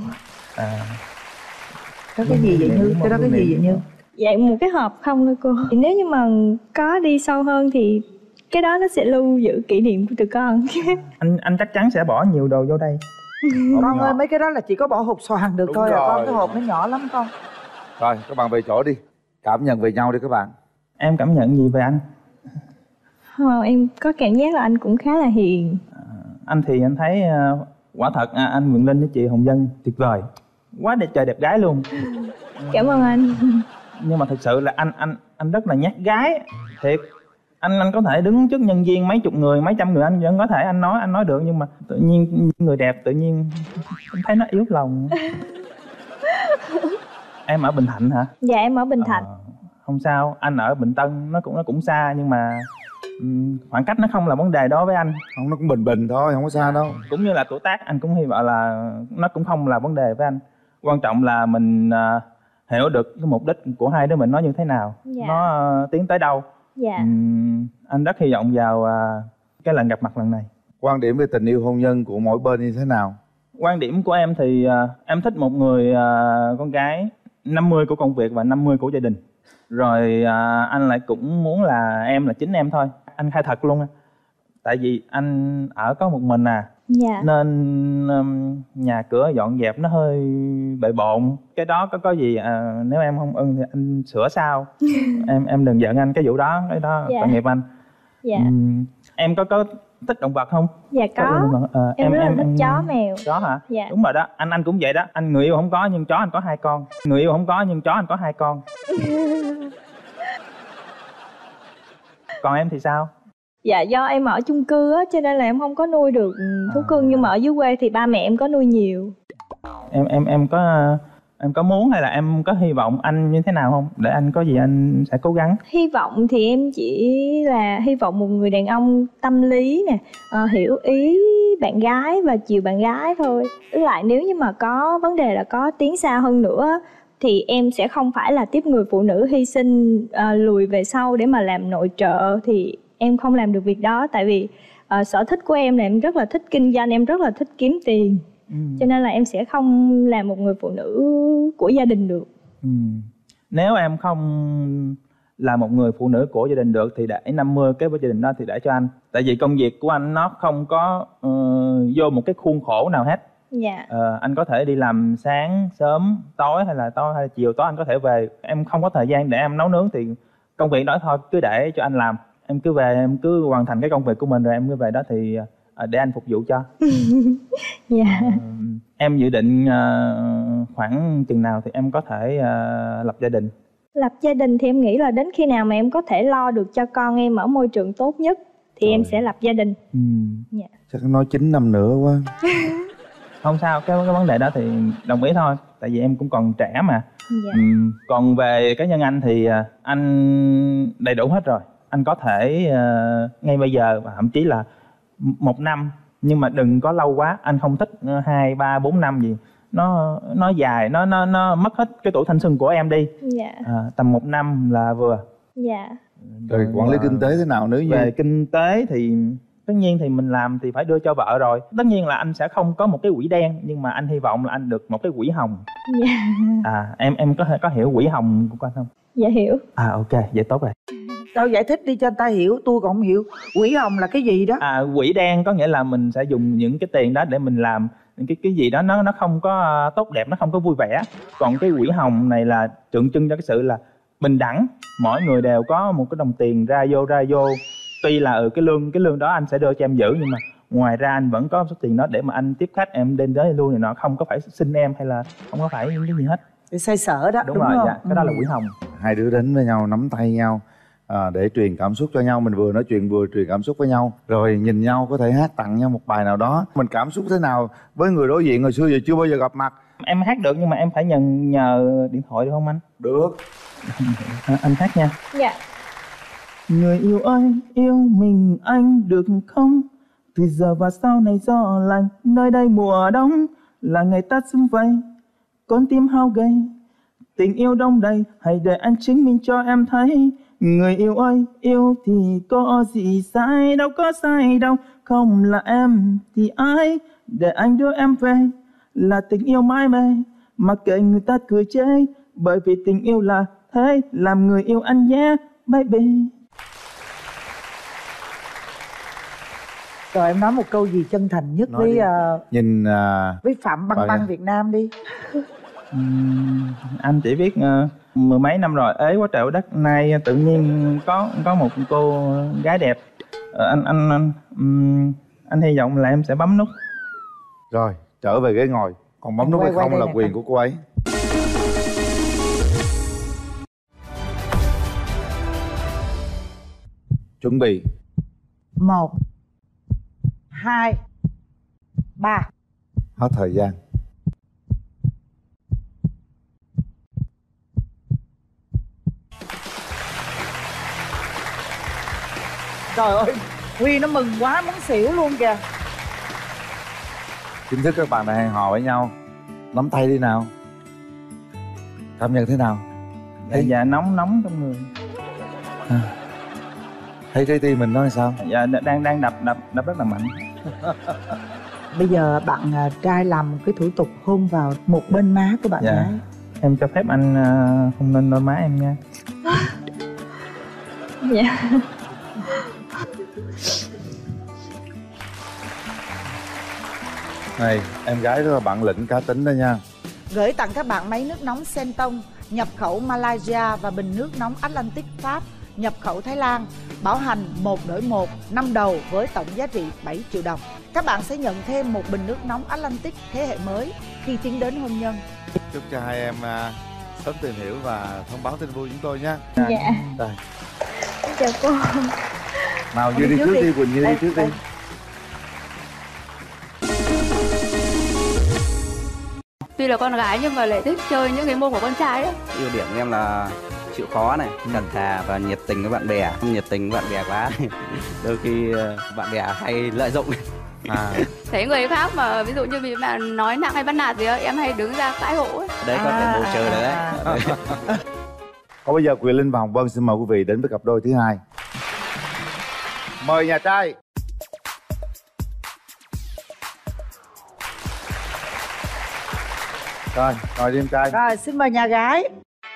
Có cái gì vậy Như? Cái đó cái gì vậy Như? Dạ một cái hộp không thôi cô. Nếu như mà có đi sâu hơn thì cái đó nó sẽ lưu giữ kỷ niệm của tụi con. Anh chắc chắn sẽ bỏ nhiều đồ vô đây. Con ơi, mấy cái đó là chỉ có bỏ hộp xoàn được. Đúng thôi à con, cái hộp nó nhỏ lắm con. Rồi các bạn về chỗ đi. Cảm nhận về nhau đi các bạn. Em cảm nhận gì về anh? Em có cảm giác là anh cũng khá là hiền. Anh thì anh thấy quả thật anh Quyền Linh với chị Hồng Vân tuyệt vời. Quá đẹp trời đẹp gái luôn. Cảm ơn anh. Nhưng mà thực sự là anh rất là nhát gái. Thiệt. Anh có thể đứng trước nhân viên mấy chục người, mấy trăm người anh vẫn có thể anh nói được, nhưng mà tự nhiên người đẹp tự nhiên anh thấy nó yếu lòng. Em ở Bình Thạnh hả? Dạ em ở Bình Thạnh. Không sao, anh ở Bình Tân nó cũng xa nhưng mà khoảng cách nó không là vấn đề đó với anh. Không, nó cũng bình bình thôi, không có xa đâu. Cũng như là tuổi tác anh cũng hy vọng là nó cũng không là vấn đề với anh. Quan trọng là mình hiểu được cái mục đích của hai đứa mình nó như thế nào. Dạ. Nó tiến tới đâu. Dạ. Anh rất hy vọng vào cái lần gặp mặt lần này. Quan điểm về tình yêu hôn nhân của mỗi bên như thế nào? Quan điểm của em thì em thích một người con gái 50 của công việc và 50 của gia đình. Rồi anh lại cũng muốn là em là chính em thôi. Anh khai thật luôn. Tại vì anh ở có một mình Dạ. nên nhà cửa dọn dẹp nó hơi bề bộn. Cái đó có gì nếu em không ưng thì anh sửa sau. em đừng giận anh cái vụ đó, cái đó Dạ. tội nghiệp anh. Dạ. Em có thích động vật không? Dạ có. Em rất là thích chó mèo. Chó hả? Dạ. Đúng rồi đó, anh cũng vậy đó. Anh người yêu không có nhưng chó anh có 2 con. Người yêu không có nhưng chó anh có 2 con. Còn em thì sao? Dạ do em ở chung cư á, cho nên là em không có nuôi được thú cưng. Nhưng mà ở dưới quê thì ba mẹ em có nuôi nhiều. Em có muốn hay là em có hy vọng anh như thế nào không? Để anh có gì anh sẽ cố gắng. Hy vọng thì em chỉ là hy vọng một người đàn ông tâm lý nè, hiểu ý bạn gái và chiều bạn gái thôi. Với lại nếu như mà có vấn đề là có tiến xa hơn nữa thì em sẽ không phải là tiếp người phụ nữ hy sinh lùi về sau để mà làm nội trợ. Thì em không làm được việc đó. Tại vì sở thích của em là em rất là thích kinh doanh, em rất là thích kiếm tiền. Cho nên là em sẽ không làm một người phụ nữ của gia đình được. Nếu em không là một người phụ nữ của gia đình được thì để 50 cái với gia đình đó thì để cho anh. Tại vì công việc của anh nó không có vô một cái khuôn khổ nào hết. Dạ. Anh có thể đi làm sáng, sớm, tối hay là chiều tối anh có thể về. Em không có thời gian để em nấu nướng thì công việc đó thôi cứ để cho anh làm. Em cứ về, em cứ hoàn thành cái công việc của mình rồi em cứ về đó thì để anh phục vụ cho. Dạ. Em dự định khoảng chừng nào thì em có thể lập gia đình? Lập gia đình thì em nghĩ là đến khi nào mà em có thể lo được cho con em ở môi trường tốt nhất thì em sẽ lập gia đình. Dạ. Chắc nói 9 năm nữa quá. Không sao, cái vấn đề đó thì đồng ý thôi. Tại vì em cũng còn trẻ mà. Dạ. Còn về cá nhân anh thì anh đầy đủ hết rồi. Anh có thể ngay bây giờ và thậm chí là 1 năm, nhưng mà đừng có lâu quá. Anh không thích 2, 3, 4 năm gì. Nó dài, nó mất hết cái tuổi thanh xuân của em đi. Dạ. Tầm 1 năm là vừa. Dạ. Rồi quản lý kinh tế thế nào nữa? Về kinh tế thì tất nhiên thì mình làm thì phải đưa cho vợ rồi. Tất nhiên là anh sẽ không có một cái quỹ đen, nhưng mà anh hy vọng là anh được một cái quỹ hồng. Dạ. Em có hiểu quỹ hồng của anh không? Dạ hiểu. Ok, vậy tốt rồi. Đâu giải thích đi cho anh ta hiểu, tôi còn không hiểu. Quỹ hồng là cái gì đó? Quỹ đen có nghĩa là mình sẽ dùng những cái tiền đó để mình làm những cái gì đó nó không có tốt đẹp, nó không có vui vẻ. Còn cái quỹ hồng này là tượng trưng cho cái sự là bình đẳng. Mỗi người đều có một cái đồng tiền ra vô. Tuy là cái lương đó anh sẽ đưa cho em giữ, nhưng mà ngoài ra anh vẫn có số tiền đó để mà anh tiếp khách, em đến tới luôn này nọ, không có phải xin em hay là không có phải cái gì hết. Để xoay sở đó. Đúng rồi, không? dạ, cái đó là quỹ hồng. Hai đứa đến với nhau, nắm tay nhau để truyền cảm xúc cho nhau. Mình vừa nói chuyện vừa truyền cảm xúc với nhau. Rồi nhìn nhau có thể hát tặng nhau một bài nào đó. Mình cảm xúc thế nào với người đối diện hồi xưa giờ chưa bao giờ gặp mặt? Em hát được nhưng mà em phải nhờ điện thoại được không anh? Được. Anh hát nha. Dạ. Người yêu ơi, yêu mình anh được không? Từ giờ và sau này gió lạnh, nơi đây mùa đông là ngày ta xung vầy, con tim hao gầy, tình yêu đông đầy, hãy để anh chứng minh cho em thấy. Người yêu ơi, yêu thì có gì sai, đâu có sai đâu, không là em thì ai, để anh đưa em về, là tình yêu mãi mê, mặc kệ người ta cười chê, bởi vì tình yêu là thế, làm người yêu anh nhé, baby. Rồi em nói một câu gì chân thành nhất nói với nhìn với Phạm Băng Băng Việt Nam đi. Anh chỉ biết mười mấy năm rồi ế quá trời quá đất, nay tự nhiên có một cô gái đẹp. Anh hy vọng là em sẽ bấm nút. Rồi trở về ghế ngồi, còn bấm nút hay không là quyền của cô ấy. Chuẩn bị 1 2 3. Hết thời gian. Trời ơi, Huy nó mừng quá muốn xỉu luôn kìa. Chính thức các bạn đang hẹn hò với nhau. Nắm tay đi nào. Cảm nhận thế nào? Dạ nóng trong người. Thấy trái tim mình nói sao? Dạ đang đập rất là mạnh. Bây giờ bạn trai làm một cái thủ tục hôn vào một bên má của bạn Dạ. gái. Em cho phép anh không nên đôi má em nha. Dạ. Này, em gái rất là bản lĩnh cá tính đó nha. Gửi tặng các bạn máy nước nóng Senton, nhập khẩu Malaysia và bình nước nóng Atlantic Pháp, nhập khẩu Thái Lan, bảo hành 1 đổi 1, 5 đầu với tổng giá trị 7 triệu đồng. Các bạn sẽ nhận thêm một bình nước nóng Atlantic thế hệ mới khi tiến đến hôn nhân. Chúc cho hai em sớm tìm hiểu và thông báo tin vui chúng tôi nha. Dạ. Rồi. Chào cô. Nào Như đi trước đi, Quỳnh Như đi trước đi. Tuy là con gái nhưng mà lại thích chơi những cái môn của con trai đó. Ưu điểm của em là chịu khó này, thật thà và nhiệt tình với bạn bè. Nhiệt tình với bạn bè quá đôi khi bạn bè hay lợi dụng. Thấy người khác mà ví dụ như bị bạn nói nặng hay bắt nạt gì đó, em hay đứng ra cãi hộ ấy. Đấy có thể bầu trời đấy. Còn bây giờ Quyền Linh và Hồng Vân xin mời quý vị đến với cặp đôi thứ hai. Mời nhà trai. Rồi, ngồi đi em trai. Rồi, xin mời nhà gái.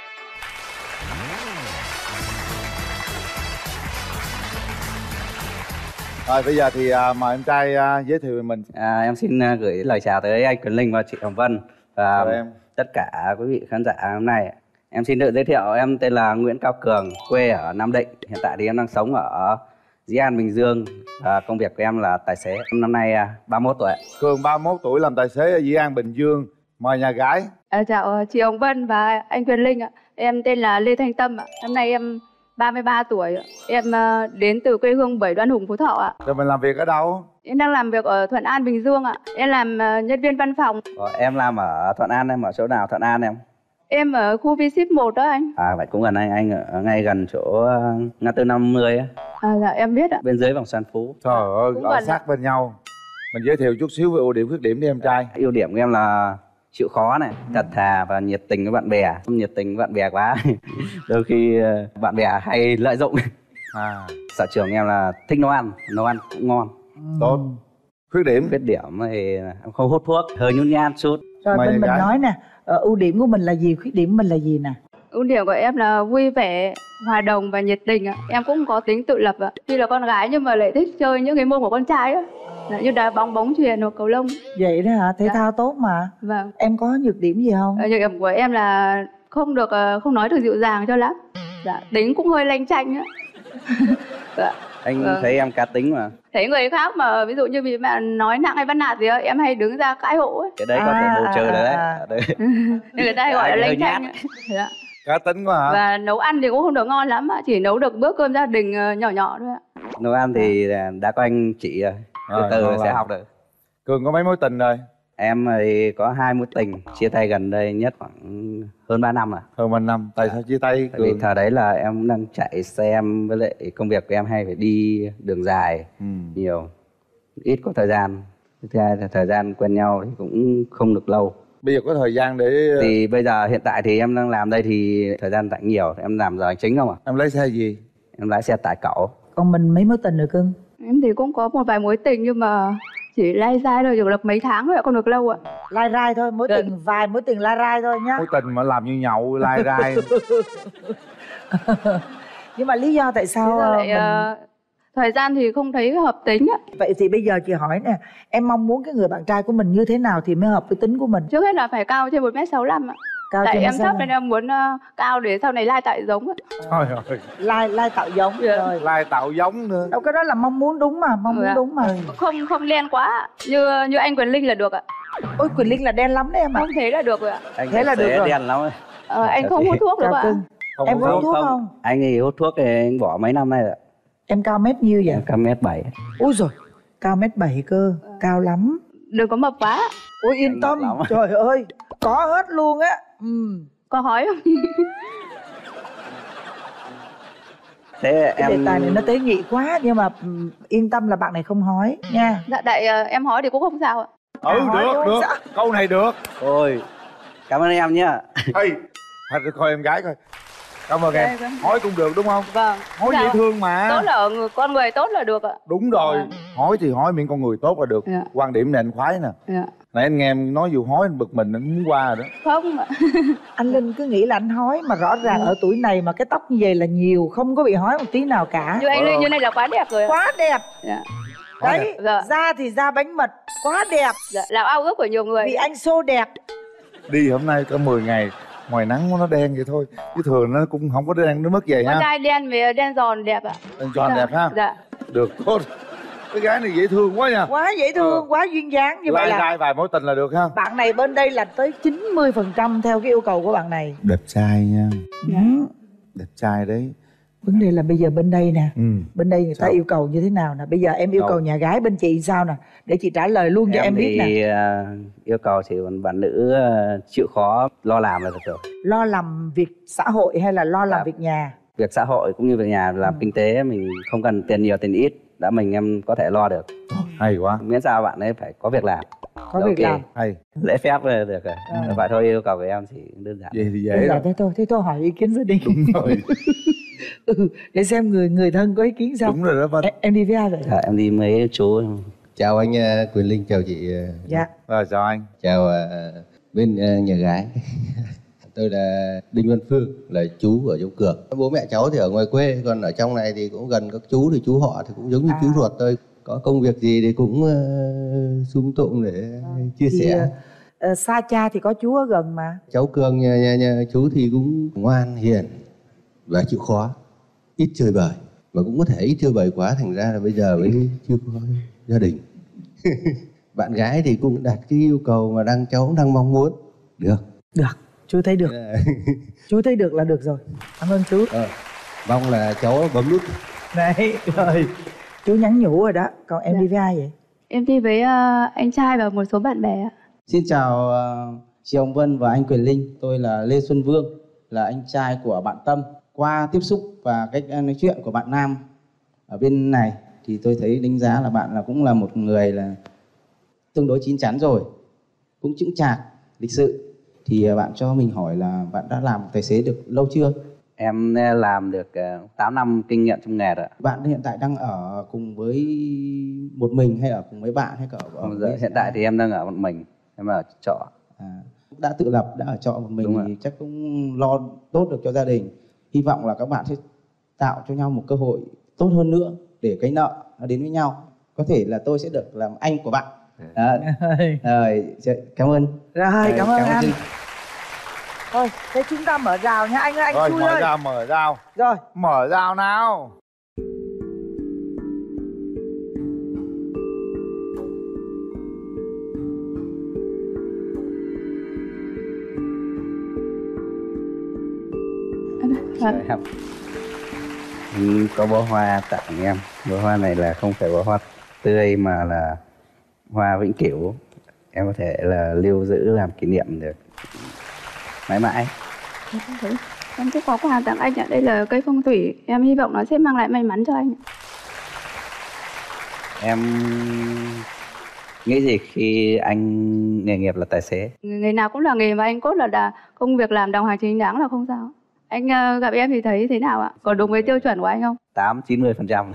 Rồi bây giờ thì mời em trai giới thiệu về mình. Em xin gửi lời chào tới anh Quyền Linh và chị Hồng Vân và tất cả quý vị khán giả hôm nay. Em xin tự giới thiệu, em tên là Nguyễn Cao Cường, quê ở Nam Định. Hiện tại thì em đang sống ở Dĩ An, Bình Dương và công việc của em là tài xế. Em năm nay 31 tuổi. Cường 31 tuổi làm tài xế ở Dĩ An, Bình Dương. Mời nhà gái. Chào chị Hồng Vân và anh Quyền Linh ạ. Em tên là Lê Thanh Tâm ạ. Năm nay em 33 tuổi. Em đến từ quê hương Bảy Đoan Hùng, Phú Thọ ạ. Rồi mình làm việc ở đâu? Em đang làm việc ở Thuận An, Bình Dương ạ. Em làm nhân viên văn phòng. Em làm ở Thuận An, em ở chỗ nào Thuận An em? Em ở khu V-Ship 1 đó anh. Vậy cũng gần anh ở ngay gần chỗ ngã tư 50 á. Dạ em biết ạ. Bên dưới vòng xoan Phú. Trời ơi, ở sát bên nhau. Mình giới thiệu chút xíu về ưu điểm khuyết điểm đi em trai. Ưu điểm của em là chịu khó này, thật thà và nhiệt tình với bạn bè. Không nhiệt tình với bạn bè quá đôi khi bạn bè hay lợi dụng. Sở trường em là thích nấu ăn cũng ngon. Tốt. Khuyết điểm thì em không hút thuốc, hơi nhút nhát chút. Rồi bên mình nói nè, ưu điểm của mình là gì, khuyết điểm mình là gì nè? Ưu điểm của em là vui vẻ, hòa đồng và nhiệt tình ạ. Em cũng có tính tự lập ạ. Tuy là con gái nhưng mà lại thích chơi những cái môn của con trai á, như đá bóng, bóng chuyền hoặc cầu lông. Vậy đó hả? Thể thao tốt mà. Vâng. Em có nhược điểm gì không? Nhược điểm của em là không nói được dịu dàng cho lắm. Tính cũng hơi lanh chanh á. Anh thấy em cá tính mà. Thấy người khác mà ví dụ như bị bạn nói nặng hay bắt nạt gì đó, em hay đứng ra cãi hộ ấy. Cái đấy có thể bầu trời đấy. Nên người ta hay gọi là lanh chanh ấy. Cá tính quá hả? Và nấu ăn thì cũng không được ngon lắm ạ. Chỉ nấu được bữa cơm gia đình nhỏ nhỏ thôi ạ. Nấu ăn thì đã có anh chị rồi. Từ từ sẽ học được. Cường có mấy mối tình rồi? Em thì có 2 mối tình, chia tay gần đây nhất khoảng hơn 3 năm rồi. Hơn 3 năm, tại sao chia tay? Tại vì thời đấy là em đang chạy xe, với lại công việc của em hay phải đi đường dài nhiều, ít có thời gian. Thứ hai là thời gian quen nhau thì cũng không được lâu. Bây giờ có thời gian để... Thì bây giờ hiện tại thì em đang làm đây thì thời gian rảnh nhiều, em làm giờ hành chính không ạ? Em lấy xe gì? Em lái xe tải cẩu. Còn mình mấy mối tình rồi cưng? Em thì cũng có một vài mối tình nhưng mà chỉ lai dai thôi, được mấy tháng thôi ạ, không được lâu ạ. Lai rai thôi, vài mối tình lai rai thôi nhá. Mối tình mà làm như nhậu lai rai. Nhưng mà lý do tại sao lại, thời gian thì không thấy hợp tính á. Vậy thì bây giờ chị hỏi nè, em mong muốn cái người bạn trai của mình như thế nào thì mới hợp với tính của mình? Trước hết là phải cao trên 1m65 ạ. Tại em thấp nên em muốn cao để sau này lai tạo giống á. Trời ơi. Lai tạo giống rồi. Lai tạo giống nữa. Đâu, cái đó là mong muốn đúng mà, mong muốn đúng mà. Không đen quá, như anh Quyền Linh là được ạ. Ôi Quyền Linh là đen lắm đấy em ạ. Không thế là được rồi ạ. Anh thế là được rồi. Đen lắm. Anh không hút thuốc được ạ. Em có hút thuốc không? Anh thì hút thuốc thì anh bỏ mấy năm nay rồi. Em cao mét nhiêu vậy? Em cao 1m7. Ôi rồi, cao 1m7 cơ, cao lắm. Đừng có mập quá. Ôi yên tâm, trời ơi, có hết luôn á. Có hỏi không? Thế cái đề tài này nó tế nhị quá, nhưng mà yên tâm là bạn này không hói nha. Dạ tại em hói thì cũng không sao ạ. Được. Câu này được. Ôi, cảm ơn em nhá. Thôi coi em gái coi. Cảm ơn em. Hỏi cũng được đúng không? Vâng. Hỏi dễ thương mà. Tốt là con người tốt là được ạ. Đúng rồi. Hỏi thì hỏi miệng con người tốt là được. Quan điểm này anh khoái nè. Nãy anh nghe em nói dù hói anh bực mình anh muốn qua rồi đó. Không ạ. Anh Linh cứ nghĩ là anh hói mà rõ ràng ở tuổi này mà cái tóc như vậy là nhiều, không có bị hói một tí nào cả. Như anh Linh như này là quá đẹp rồi. Quá đẹp. Dạ. Đấy, da thì da bánh mật, quá đẹp. Dạ, là ao ước của nhiều người. Vì anh xô đẹp. Đi hôm nay có 10 ngày ngoài nắng nó đen vậy thôi, chứ thường nó cũng không có đen đến mức vậy ha. Con trai đen với đen giòn đẹp ạ. Đen giòn đẹp ha. Dạ. Được tốt. Cái gái này dễ thương quá nha. Quá dễ thương, quá duyên dáng. Như vậy là lai vài mối tình là được ha. bạn này bên đây là tới 90% theo cái yêu cầu của bạn này. Đẹp trai nha. Đẹp trai đấy. Vấn đề là bây giờ bên đây nè, bên đây người ta Sao? yêu cầu như thế nào nè? Bây giờ em yêu cầu nhà gái bên chị sao nè? Để chị trả lời luôn cho em biết nè. Yêu cầu chỉ còn bạn nữ chịu khó lo làm là được rồi. Lo làm việc xã hội hay là lo làm việc nhà? Việc xã hội cũng như việc nhà, làm kinh tế mình không cần tiền nhiều tiền ít, đã em có thể lo được. Hay quá. Miễn sao bạn ấy phải có việc làm. Có việc làm. Hay. Lễ phép là được rồi. Vậy thôi, yêu cầu của em chỉ đơn giản. Vậy thì dễ rồi. Thế thôi hỏi ý kiến gia đình. Đúng rồi. Để xem người thân có ý kiến sao. Đúng rồi đó Vân. Em đi với ai vậy? Em đi mấy chú. Chào anh Quyền Linh, chào chị. Dạ. Chào anh. Chào bên nhà gái. Tôi là Đinh Văn Phương, là chú ở trong Cường. Bố mẹ cháu thì ở ngoài quê, còn ở trong này thì cũng gần các chú, thì chú họ thì cũng giống như chú ruột tôi. Có công việc gì thì cũng sum tụng để chia sẻ. Xa cha thì có chú ở gần mà. Cháu Cường nhà chú thì cũng ngoan hiền và chịu khó, ít chơi bời, mà cũng có thể ít chơi bời quá thành ra là bây giờ mới chưa có gia đình. Bạn gái thì cũng đặt cái yêu cầu mà cháu cũng đang mong muốn. Được. Chú thấy được. Chú thấy được là được rồi. Cảm ơn chú. Mong là cháu bấm nút. Này rồi, chú nhắn nhủ rồi đó. Còn em đi với ai vậy? Em đi với anh trai và một số bạn bè ạ. Xin chào chị Hồng Vân và anh Quyền Linh. Tôi là Lê Xuân Vương, là anh trai của bạn Tâm. Qua tiếp xúc và cách nói chuyện của bạn Nam ở bên này thì tôi thấy đánh giá là bạn cũng là một người là tương đối chín chắn rồi, cũng chững chạc, lịch sự. Thì bạn cho mình hỏi là bạn đã làm tài xế được lâu chưa? Em làm được 8 năm kinh nghiệm trong nghề rồi. Bạn hiện tại đang ở cùng với một mình hay ở cùng với bạn hay Hiện tại thì em đang ở một mình, em ở trọ. Đã tự lập, đã ở trọ một mình. Đúng thì chắc cũng lo tốt được cho gia đình. Hy vọng là các bạn sẽ tạo cho nhau một cơ hội tốt hơn nữa để cái nợ nó đến với nhau. Có thể là tôi sẽ được làm anh của bạn. Rồi, cảm ơn. Rồi, cảm ơn anh. Thôi, thế chúng ta mở rào nha anh ơi, anh Xui ơi. Mở rào. Rồi, mở rào nào. Có bó hoa tặng em. Bó hoa này là không phải bó hoa tươi mà là hoa vĩnh cửu. Em có thể là lưu giữ làm kỷ niệm được mãi mãi. Em thích có quà tặng anh ạ. Đây là cây phong thủy. Em hy vọng nó sẽ mang lại may mắn cho anh. Em nghĩ gì khi anh nghề nghiệp là tài xế? Nghề nào cũng là nghề mà anh cốt là công việc làm đồng hành chính đáng là không sao. Anh gặp em thì thấy thế nào ạ? Có đúng với tiêu chuẩn của anh không? 80-90%.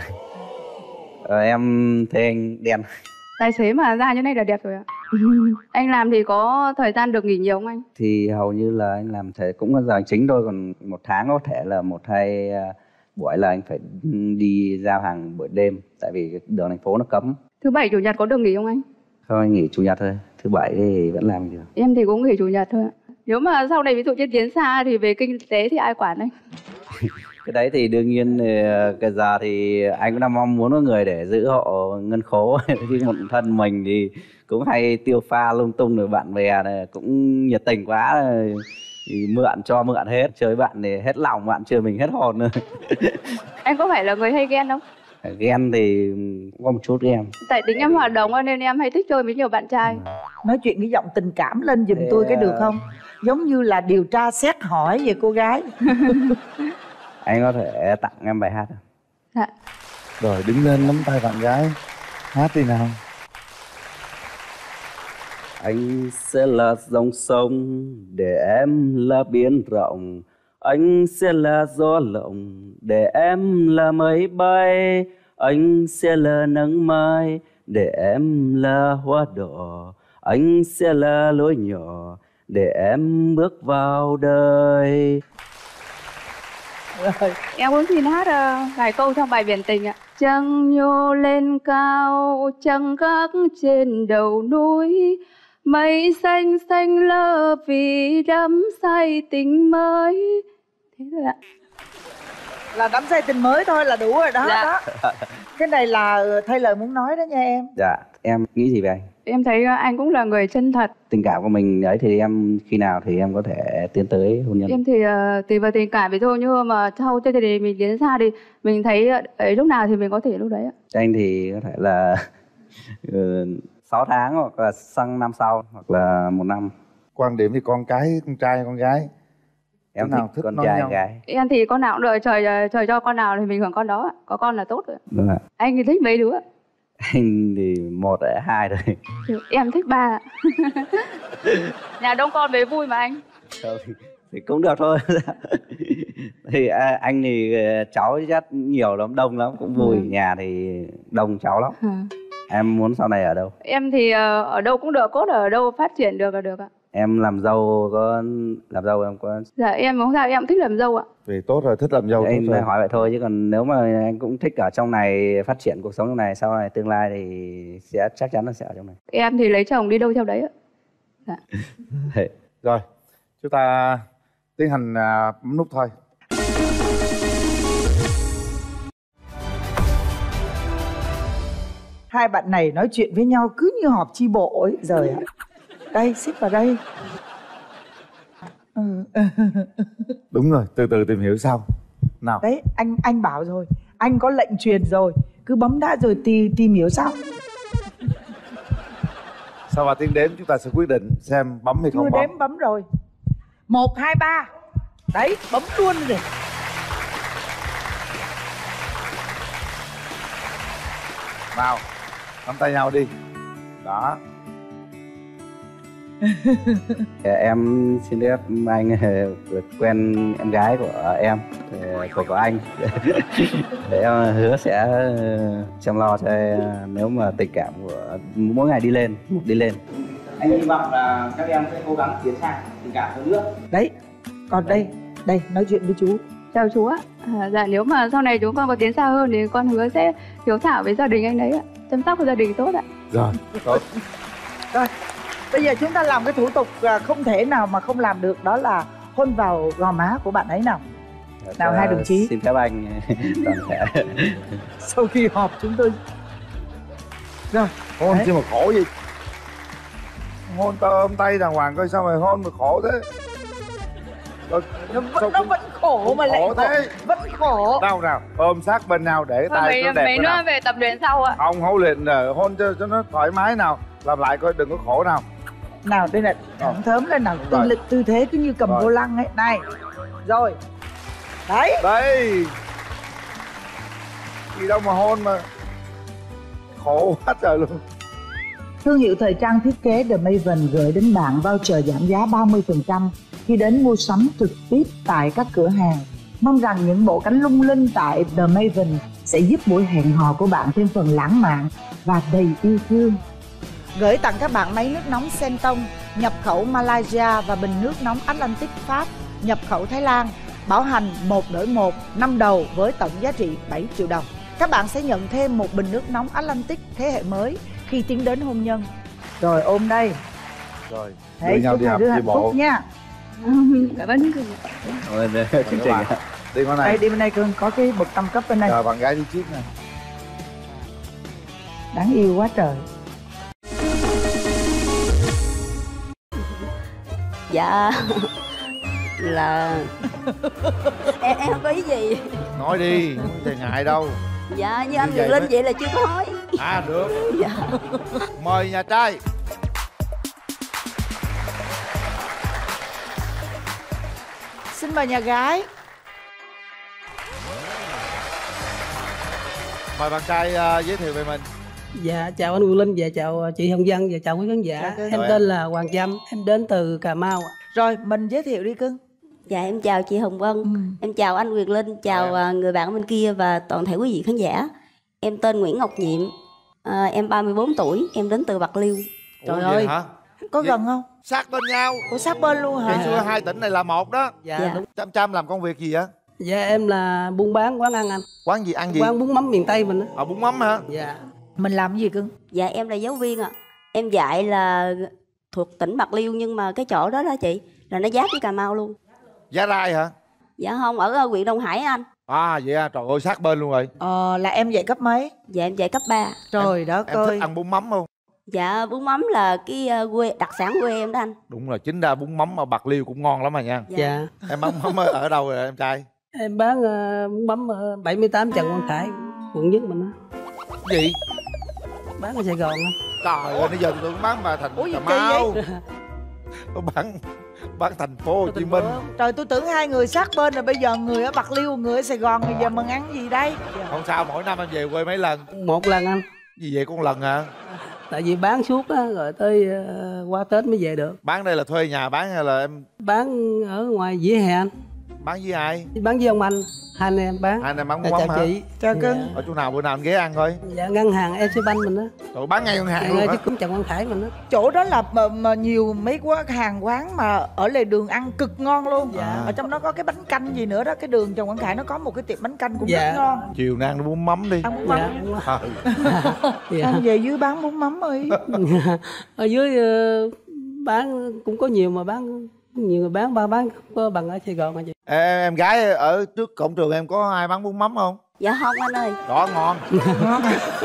Em thấy anh đen. Tài xế mà ra như này là đẹp rồi ạ. Anh làm thì có thời gian được nghỉ nhiều không anh? Thì hầu như là anh làm thể cũng là giờ hành chính thôi, còn một tháng có thể là 1-2 buổi là anh phải đi giao hàng buổi đêm, tại vì đường thành phố nó cấm. Thứ bảy chủ nhật có được nghỉ không anh? Không, anh nghỉ chủ nhật thôi, thứ bảy thì vẫn làm được. Em thì cũng nghỉ chủ nhật thôi ạ. Nếu mà sau này ví dụ như tiến xa thì về kinh tế thì ai quản anh? Cái đấy thì đương nhiên cái giờ thì anh cũng đang mong muốn có người để giữ hộ ngân khố. Chứ một thân mình thì cũng hay tiêu pha lung tung, rồi bạn bè này cũng nhiệt tình quá thì mượn hết, chơi bạn thì hết lòng, bạn chơi mình hết hồn nữa. Anh có phải là người hay ghen không? Ghen thì cũng có một chút ghen. Tại tính em hoạt động nên em hay thích chơi với nhiều bạn trai. Nói chuyện cái giọng tình cảm lên giùm tôi cái được không? Giống như là điều tra xét hỏi về cô gái. Anh có thể tặng em bài hát không? Dạ. Rồi đứng lên nắm tay bạn gái, hát đi nào. Anh sẽ là dòng sông để em là biển rộng, Anh sẽ là gió lộng để em là mây bay. Anh sẽ là nắng mai để em là hoa đỏ. Anh sẽ là lối nhỏ để em bước vào đời. Em muốn xin hát vài câu trong bài Biển Tình ạ. Trăng nhô lên cao, trăng gác trên đầu núi, mây xanh xanh lơ vì đắm say tình mới. Thế thôi ạ. Là đắm say tình mới thôi là đủ rồi đó. Dạ. Đó. Cái này là thay lời muốn nói đó nha em. Dạ, em nghĩ gì về anh? Em thấy anh cũng là người chân thật. Tình cảm của mình ấy thì em khi nào thì em có thể tiến tới hôn nhân? Em thì tùy vào tình cảm vậy thôi, nhưng mà sau chơi thì mình tiến xa thì mình thấy ấy lúc nào thì mình có thể lúc đấy ạ. Anh thì có thể là 6 tháng hoặc là sang năm sau hoặc là 1 năm. Quan điểm thì con trai con gái Em nào thích con nói trai nhau. gái. Em thì con nào cũng được, trời cho con nào thì mình hưởng con đó ạ. Có con là tốt rồi. Đúng ạ. Anh thì thích mấy đứa? Anh thì 1 hay 2 thôi. Em thích 3 ạ. Nhà đông con về vui mà anh. Thì cũng được thôi. Thì anh thì cháu rất nhiều lắm, đông lắm, cũng vui. Nhà thì đông cháu lắm. Em muốn sau này ở đâu? Em thì ở đâu cũng được, cốt ở đâu phát triển được là được ạ. Em làm dâu em có. Dạ em không sao, em thích làm dâu ạ. Vì tốt rồi, thích làm dâu. Em tốt rồi. hỏi vậy thôi, chứ còn nếu mà anh cũng thích ở trong này, phát triển cuộc sống trong này, sau này tương lai thì chắc chắn là sẽ ở trong này. Em thì lấy chồng đi đâu theo đấy ạ. Dạ. Rồi, chúng ta tiến hành bấm nút thôi. Hai bạn này nói chuyện với nhau cứ như họp chi bộ ấy. Rồi ạ. Đây, xích vào đây. Đúng rồi, từ từ tìm hiểu sau. Nào. Đấy, anh bảo rồi. Anh có lệnh truyền rồi. Cứ bấm đã rồi tìm hiểu sau. Sau 3 tiếng đếm chúng ta sẽ quyết định xem bấm hay không Chưa bấm. đếm bấm rồi. 1, 2, 3. Đấy, bấm luôn rồi. Nào, nắm tay nhau đi. Đó. Em xin phép anh được quen em gái của em, của anh. Để em hứa sẽ chăm lo cho nếu mà tình cảm của mỗi ngày đi lên. Anh hy vọng là các em sẽ cố gắng tiến sang tình cảm hơn nữa. Đấy, còn đây nói chuyện với chú. Chào chú ạ. Dạ nếu mà sau này chúng con có tiến xa hơn thì con hứa sẽ hiếu thảo với gia đình anh đấy ạ. Chăm sóc gia đình tốt ạ. Rồi, tốt. Rồi, bây giờ chúng ta làm cái thủ tục không thể nào mà không làm được, đó là hôn vào gò má của bạn ấy nào. Nào hai đồng chí. Xin phép anh toàn thể. Sau khi họp chúng tôi. Rồi. Hôn chứ mà khổ gì. Hôn tao ôm tay đàng hoàng coi sao mà hôn mà khổ thế. Nó vẫn khổ mà lại thế. Vẫn khổ. Đâu nào, ôm sát bên nào để tay nó đẹp. Mấy nữa về tập luyện sau ạ. Không, huấn luyện rồi, hôn cho nó thoải mái nào. Làm lại coi, đừng có khổ nào. Nào, đây là thẳng thớm lên nào. Tư thế cứ như cầm vô lăng ấy. Này. Rồi. Đấy. Đấy. Gì đâu mà hôn mà khổ quá trời luôn. Thương hiệu thời trang thiết kế The Maven gửi đến bạn voucher giảm giá 30% khi đến mua sắm trực tiếp tại các cửa hàng. Mong rằng những bộ cánh lung linh tại The Maven sẽ giúp buổi hẹn hò của bạn thêm phần lãng mạn và đầy yêu thương. Gửi tặng các bạn máy nước nóng Sentong, nhập khẩu Malaysia và bình nước nóng Atlantic Pháp, nhập khẩu Thái Lan, bảo hành 1 đổi 1, 5 đầu với tổng giá trị 7 triệu đồng. Các bạn sẽ nhận thêm một bình nước nóng Atlantic thế hệ mới khi tiến đến hôn nhân. Rồi ôm đây. Rồi, Đấy, chúc hai đứa hạnh phúc nha. Cảm ơn chương trình. Đi bên này. Đây, đi bên này Cương, có cái bậc tam cấp bên này. Rồi bạn gái đi trước nè. Đáng yêu quá trời. Dạ là em không có ý gì. Nói đi, không thể ngại đâu. Dạ như anh Quyền Linh vậy là chưa có nói. À được. Dạ. Mời nhà trai. Xin mời nhà gái. Mời bạn trai giới thiệu về mình. Dạ chào anh Quyền Linh, dạ chào chị Hồng Vân, dạ chào quý khán giả. Em tên là Hoàng Trâm, em đến từ Cà Mau. Rồi mình giới thiệu đi cưng. Dạ em chào chị Hồng Vân, em chào anh Quyền Linh, chào người bạn bên kia và toàn thể quý vị khán giả. Em tên Nguyễn Ngọc Nhiệm, em 34 tuổi, em đến từ Bạc Liêu. Trời ơi, hả? có gần không? Sát bên nhau. Ủa sát bên luôn hả? Ngày xưa hai tỉnh này là một đó. Dạ đúng. Chăm làm công việc gì vậy? Dạ em là buôn bán quán ăn anh. Quán gì ăn gì? Quán bún mắm miền Tây mình á. Bún mắm hả? Dạ. Mình làm cái gì cưng? Dạ em là giáo viên ạ. Em dạy là thuộc tỉnh Bạc Liêu nhưng mà cái chỗ đó chị là nó giáp với Cà Mau luôn. Giá Rai hả? Dạ không, ở huyện Đông Hải anh. À vậy à, trời ơi sát bên luôn rồi. Là em dạy cấp mấy? Dạ em dạy cấp 3. Trời đất Em ơi. thích ăn bún mắm không? Dạ bún mắm là cái đặc sản quê em đó anh. Đúng là chính ra bún mắm ở Bạc Liêu cũng ngon lắm mà nha. Dạ. Em bán mắm ở đâu rồi em trai? Em bán bún mắm 78 Trần Quang Khải, quận Nhất mình á. Gì? Bán ở Sài Gòn á. Trời ơi, bây giờ tôi tưởng bán mà thành Cà Mau. Tôi bán thành phố Hồ Chí Minh. Trời, tôi tưởng hai người sát bên rồi, bây giờ người ở Bạc Liêu, người ở Sài Gòn, bây giờ mình ăn gì đây? Không sao, mỗi năm em về quê mấy lần? Một lần anh. Gì vậy, con lần hả? Tại vì bán suốt á, rồi tới qua Tết mới về được. Bán đây là thuê nhà bán hay là em? Bán ở ngoài vỉa hè anh. Bán với ai? Bán với ông anh. Hai anh em bán. Hai anh em bán Dạ, mắm chào hả? chị. Chào cưng. Ở chỗ nào bữa nào anh ghé ăn coi? Dạ ngân hàng Eximbank mình á. Trời, bán ngay ngân hàng luôn ngay hả? chứ cũng Trần Quang Khải mình á. Chỗ đó là mà nhiều mấy hàng quán mà ở lề đường ăn cực ngon luôn. Dạ. Ở trong đó có cái bánh canh gì nữa đó, cái đường Trần Quang Khải nó có một cái tiệm bánh canh cũng Dạ. rất ngon. Chiều nay ăn bún mắm đi. Ăn bún mắm. Dạ. Ăn về dưới bán bún mắm ơi. Ở dưới bán cũng có nhiều mà bán nhiều người bán có bằng ở Sài Gòn hả chị? Em gái ở trước cổng trường em có ai bán bún mắm không? Dạ không anh ơi. Đó ngon. Ngon.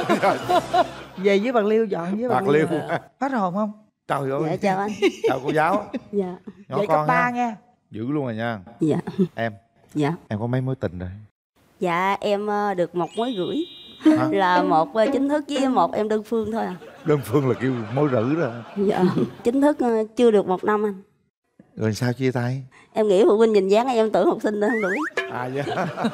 Về dưới Bạc Liêu dọn với Bạc Liêu. Hết hồn không? Trời ơi. Dạ chào anh. Chào cô giáo. Dạ. Nhỏ Vậy con cấp 3 ha. nha. Dữ luôn rồi nha. Dạ. Em. Dạ. Em có mấy mối tình rồi? Dạ em được một mối rưỡi. Hả? Là một chính thức với một em đơn phương thôi à. Đơn phương là kêu mối rữ rồi. Dạ. Chính thức chưa được 1 năm anh. Rồi sao chia tay? Em nghĩ phụ huynh nhìn dáng em tưởng học sinh nên không đuổi. À dạ.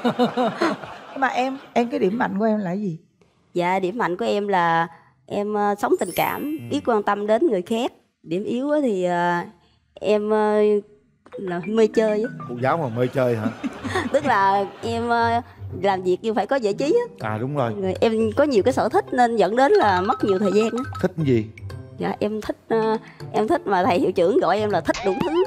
Mà em cái điểm mạnh của em là cái gì? Dạ điểm mạnh của em là em sống tình cảm, ít quan tâm đến người khác. Điểm yếu thì em là mê chơi á. Cô giáo mà mê chơi hả? Tức là em làm việc nhưng phải có giải trí á. À đúng rồi. Rồi em có nhiều cái sở thích nên dẫn đến là mất nhiều thời gian á. Thích cái gì? Dạ em thích mà thầy hiệu trưởng gọi em là thích đủ thứ.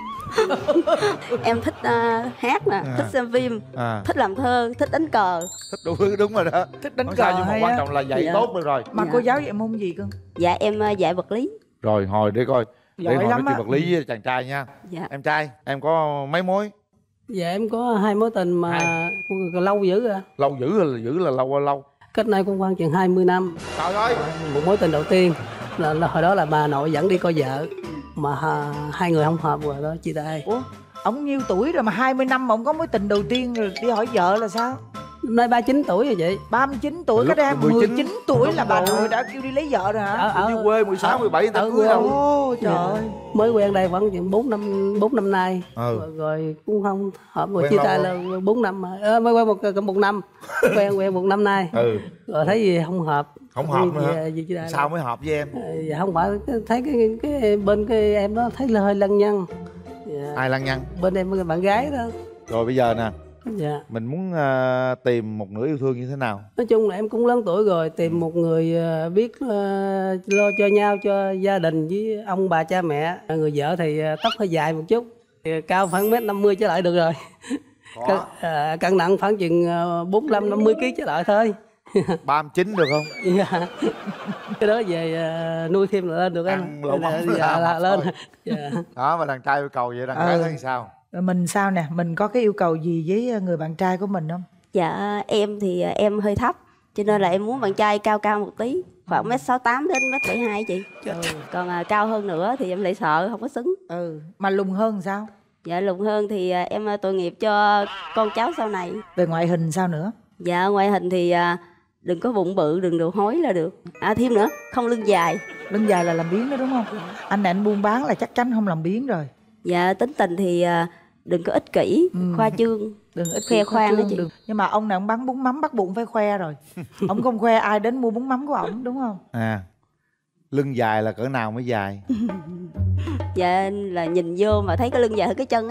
Em thích hát nè, thích xem phim, thích làm thơ, thích đánh cờ. Thích đủ thứ, đúng rồi đó. Thích đánh Không cờ sao, nhưng mà hay quan á. trọng là dạy Dạ. tốt được rồi. Mà Dạ. cô giáo dạy môn gì cưng? Dạ em dạy vật lý. Rồi hồi để coi. Để Giỏi hồi nói lắm chuyện á. vật lý với chàng trai nha. Dạ. Em trai, em có mấy mối? Dạ em có 2 mối tình mà lâu dữ rồi. Lâu dữ là lâu qua lâu. Cách nay cũng khoảng chừng 20 năm. Trời ơi. Một mối tình đầu tiên là hồi đó là bà nội dẫn đi coi vợ mà hai người không hợp rồi đó chia tay. Ủa, ông nhiêu tuổi rồi mà 20 năm mà ông có mối tình đầu tiên rồi đi hỏi vợ là sao? Hôm nay 39 tuổi rồi chị. 39 tuổi, cái đang 19 tuổi là bà nội đã kêu đi lấy vợ rồi hả? Ở quê 16, 17 ta cưới đâu. Ồ trời ơi. Mới quen đây khoảng chừng 4 năm nay. Rồi cũng không hợp rồi Quen chia lâu tay không? là 4 năm mà. Mới quen một năm. quen 1 năm nay. Rồi thấy gì không hợp. Không hợp nữa hả? Chia tay Sao mới hợp với em? Dạ không phải thấy cái bên cái em đó thấy là hơi lăng nhăng. Dạ. Ai lăng nhăng? Bên em cái bạn gái đó. Rồi bây giờ nè. Dạ. Mình muốn tìm một nửa yêu thương như thế nào? Nói chung là em cũng lớn tuổi rồi, tìm một người biết lo cho nhau, cho gia đình với ông bà cha mẹ. Người vợ thì tóc hơi dài một chút, thì cao khoảng 1m50 trở lại được rồi. Cân nặng khoảng chừng 45-50 kg trở lại thôi. 39 được không? Dạ. Cái đó về nuôi thêm là lên được anh. Ăn lẩu mắm Dạ, lên. Dạ. Đó, mà đàn trai yêu cầu vậy, đàn gái thấy sao? Rồi mình sao nè, mình có cái yêu cầu gì với người bạn trai của mình không? Dạ em thì em hơi thấp cho nên là em muốn bạn trai cao cao một tí, khoảng 1m68 đến 1m72 chị. Còn cao hơn nữa thì em lại sợ không có xứng. Mà lùn hơn sao? Dạ lùn hơn thì em tội nghiệp cho con cháu sau này. Về ngoại hình sao nữa? Dạ ngoại hình thì đừng có bụng bự, đừng đồ hói là được. Thêm nữa, không lưng dài. Lưng dài là làm biếng đó đúng không? Anh này anh buôn bán là chắc chắn không làm biếng rồi. Dạ tính tình thì đừng có ích kỷ, khoa trương, đừng ích khoe khoang đó chị. Nhưng mà ông này ông bán bún mắm bắt buộc phải khoe rồi. Ông không khoe ai đến mua bún mắm của ổng đúng không? Lưng dài là cỡ nào mới dài? Dạ là nhìn vô mà thấy cái lưng dài hơn cái chân á.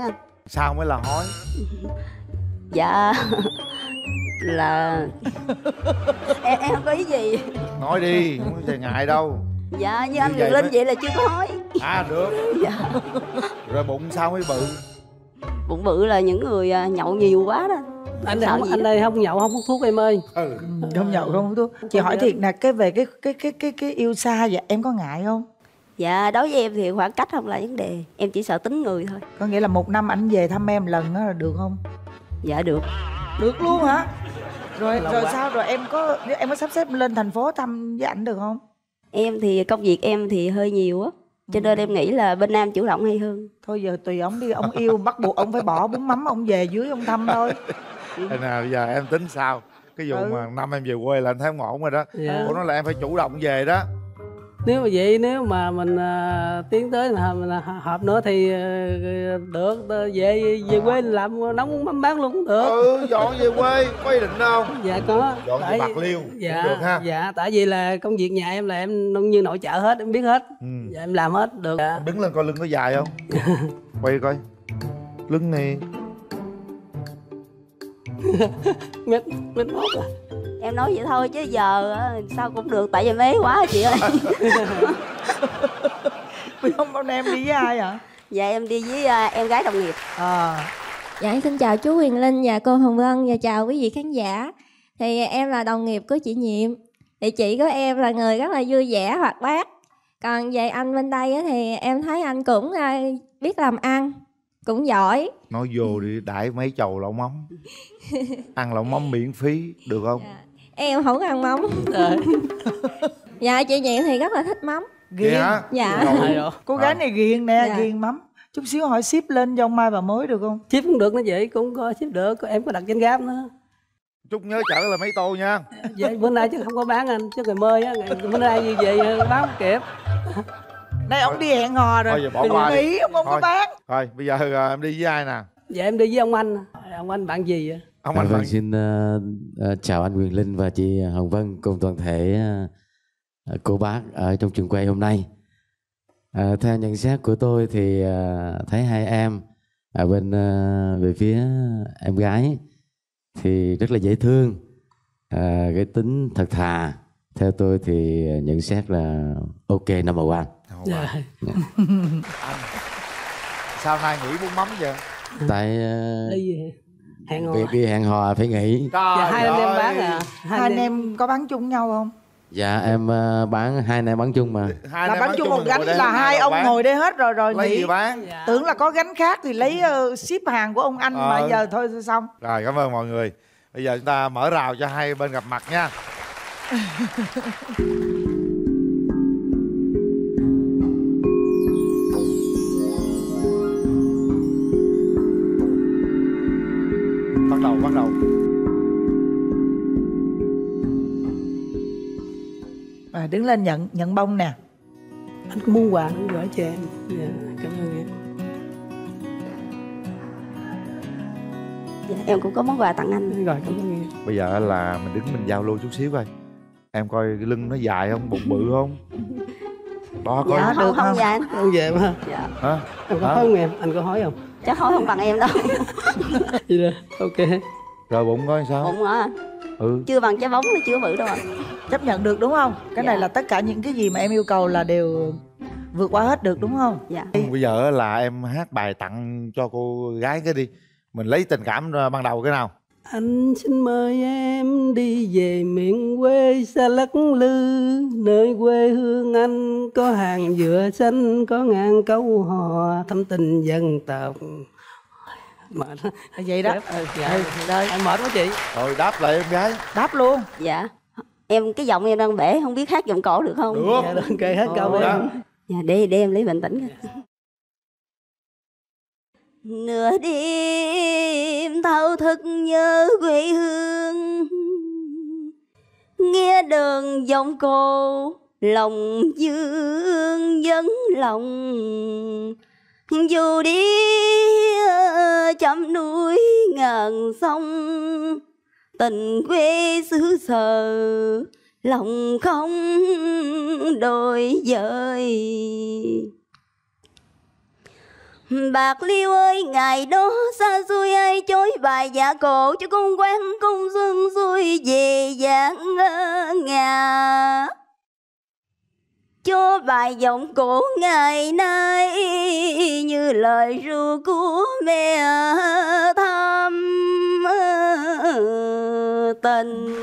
Sao mới là hói? Dạ là em không có ý gì. Nói đi, không có ngại đâu. Dạ như anh Quyền Linh vậy là chưa có hói. À được. Dạ. Rồi bụng sao mới bự? Bụng bự là những người nhậu nhiều quá đó. Anh đây không nhậu không hút thuốc em ơi. Không nhậu không hút thuốc. Chị hỏi thiệt nè, cái về cái yêu xa vậy em có ngại không? Dạ đối với em thì khoảng cách không là vấn đề, em chỉ sợ tính người thôi. Có nghĩa là 1 năm ảnh về thăm em lần đó là được không? Dạ được. Được luôn hả? Rồi sao rồi em có sắp xếp lên thành phố thăm với ảnh được không? Em thì công việc em thì hơi nhiều á, cho nên em nghĩ là bên Nam chủ động hay hơn. Thôi giờ tùy ông đi, ông yêu bắt buộc ông phải bỏ bún mắm ông về dưới ông thăm thôi. Thế nào bây giờ em tính sao? Cái vụ mà năm em về quê là anh thấy không ổn rồi đó. Dạ. Ủa nói là em phải chủ động về đó. Nếu mà vậy, nếu mà mình tiến tới mình hợp nữa thì được, về quê làm nấu mắm bán luôn cũng được. Dọn về quê, có ý định không? Dạ có. Dọn về Bạc Liêu dạ, cũng được ha. Dạ, tại vì là công việc nhà em là em như nội trợ hết, em biết hết. Dạ, em làm hết được. Dạ. Đứng lên coi lưng có dài không? Quay coi. Lưng này mét mốt à. Em nói vậy thôi chứ giờ sao cũng được, tại vì mế quá chị ơi. Hôm nay em đi với ai ạ? Dạ em đi với em gái đồng nghiệp. Dạ em xin chào chú Quyền Linh và cô Hồng Vân và chào quý vị khán giả. Thì em là đồng nghiệp của chị Nhiệm. Thì chị của em là người rất là vui vẻ hoạt bát. Còn về anh bên đây thì em thấy anh cũng biết làm ăn, cũng giỏi. nói vô đi, đãi mấy chầu lẩu mắm. Ăn lẩu mắm miễn phí được không? Em không ăn mắm. Dạ chị Nhiệm thì rất là thích mắm. Ghiền. Dạ. Cô gái này ghiền nè, Dạ. ghiền mắm. Chút xíu hỏi ship lên cho ông Mai và Mới được không? Ship cũng được, nó vậy cũng có ship được, em có đặt trên Grab nữa. Chút nhớ chở là mấy tô nha. Vậy bữa nay chứ không có bán anh, chứ ngày mơi á, bữa nay như vậy bán không kịp. Đây ông đi hẹn hò rồi. Thôi giờ bỏ qua đi. Nghĩ ông không có bán. Rồi bây giờ em đi với ai nè? Dạ em đi với ông anh. Ông anh bạn gì vậy? Ông anh bạn... Xin chào anh Quyền Linh và chị Hồng Vân cùng toàn thể cô bác ở trong trường quay hôm nay. Theo nhận xét của tôi thì thấy hai em ở bên về phía em gái thì rất là dễ thương, cái tính thật thà. Theo tôi thì nhận xét là ok, number one. Dạ. Anh sao nay nghỉ bún mắm vậy? Tại hẹn hò. việc đi hẹn hò phải nghỉ. Dạ, hai anh em bán à? Hai anh em có bán chung nhau không? Dạ em bán, hai anh em bán chung mà. Là bán chung một gánh là hai ông ngồi đây hết rồi lấy nghỉ. gì bán? Dạ. Tưởng là có gánh khác thì lấy ship hàng của ông anh mà giờ thôi xong. Rồi cảm ơn mọi người. Bây giờ chúng ta mở rào cho hai bên gặp mặt nha. Bắt đầu. Đứng lên nhận bông nè. Anh có muốn quà anh gửi cho em. Dạ, cảm ơn em. Dạ, em cũng có món quà tặng anh. Rồi cảm ơn em. Bây giờ là mình đứng mình giao lưu chút xíu coi. Em coi cái lưng nó dài không, bụng bự không? Đó coi. Dạ, không dài anh. Không về mà. Dạ. Hả? Anh có hói không em? Anh có hói không? Chắc hói không bằng em đâu. Vậy đó, ok. Rồi bụng coi sao? Bụng hả? Chưa bằng trái bóng, nó chưa bự đâu ạ. Chấp nhận được đúng không? Cái này là tất cả những cái gì mà em yêu cầu là đều vượt qua hết được đúng không? Dạ. Bây giờ là em hát bài tặng cho cô gái cái đi. Mình lấy tình cảm ban đầu cái nào? Anh xin mời em đi về miền quê xa lắc lư, nơi quê hương anh có hàng dừa xanh, có ngàn câu hò thâm tình dân tộc. Mệt vậy đó. Dạ. Đây. Anh mệt quá chị. Rồi đáp lại em gái. Đáp luôn. Dạ. Em cái giọng em đang bể, không biết hát giọng cổ được không? Được. Dạ, được, kệ hết câu em. Dạ, để em lấy bình tĩnh. Nửa đêm thao thức nhớ quê hương, nghe đơn giọng cô lòng dương vấn lòng. Dù đi trăm núi ngàn sông, tình quê xứ sở lòng không đôi dời. Bạc Liêu ơi, ngày đó xa xôi ai chối bài dạ cổ cho con quan công xuân xuôi về dạng ngà. Cho bài giọng cổ ngày nay như lời ru của mẹ thăm tình.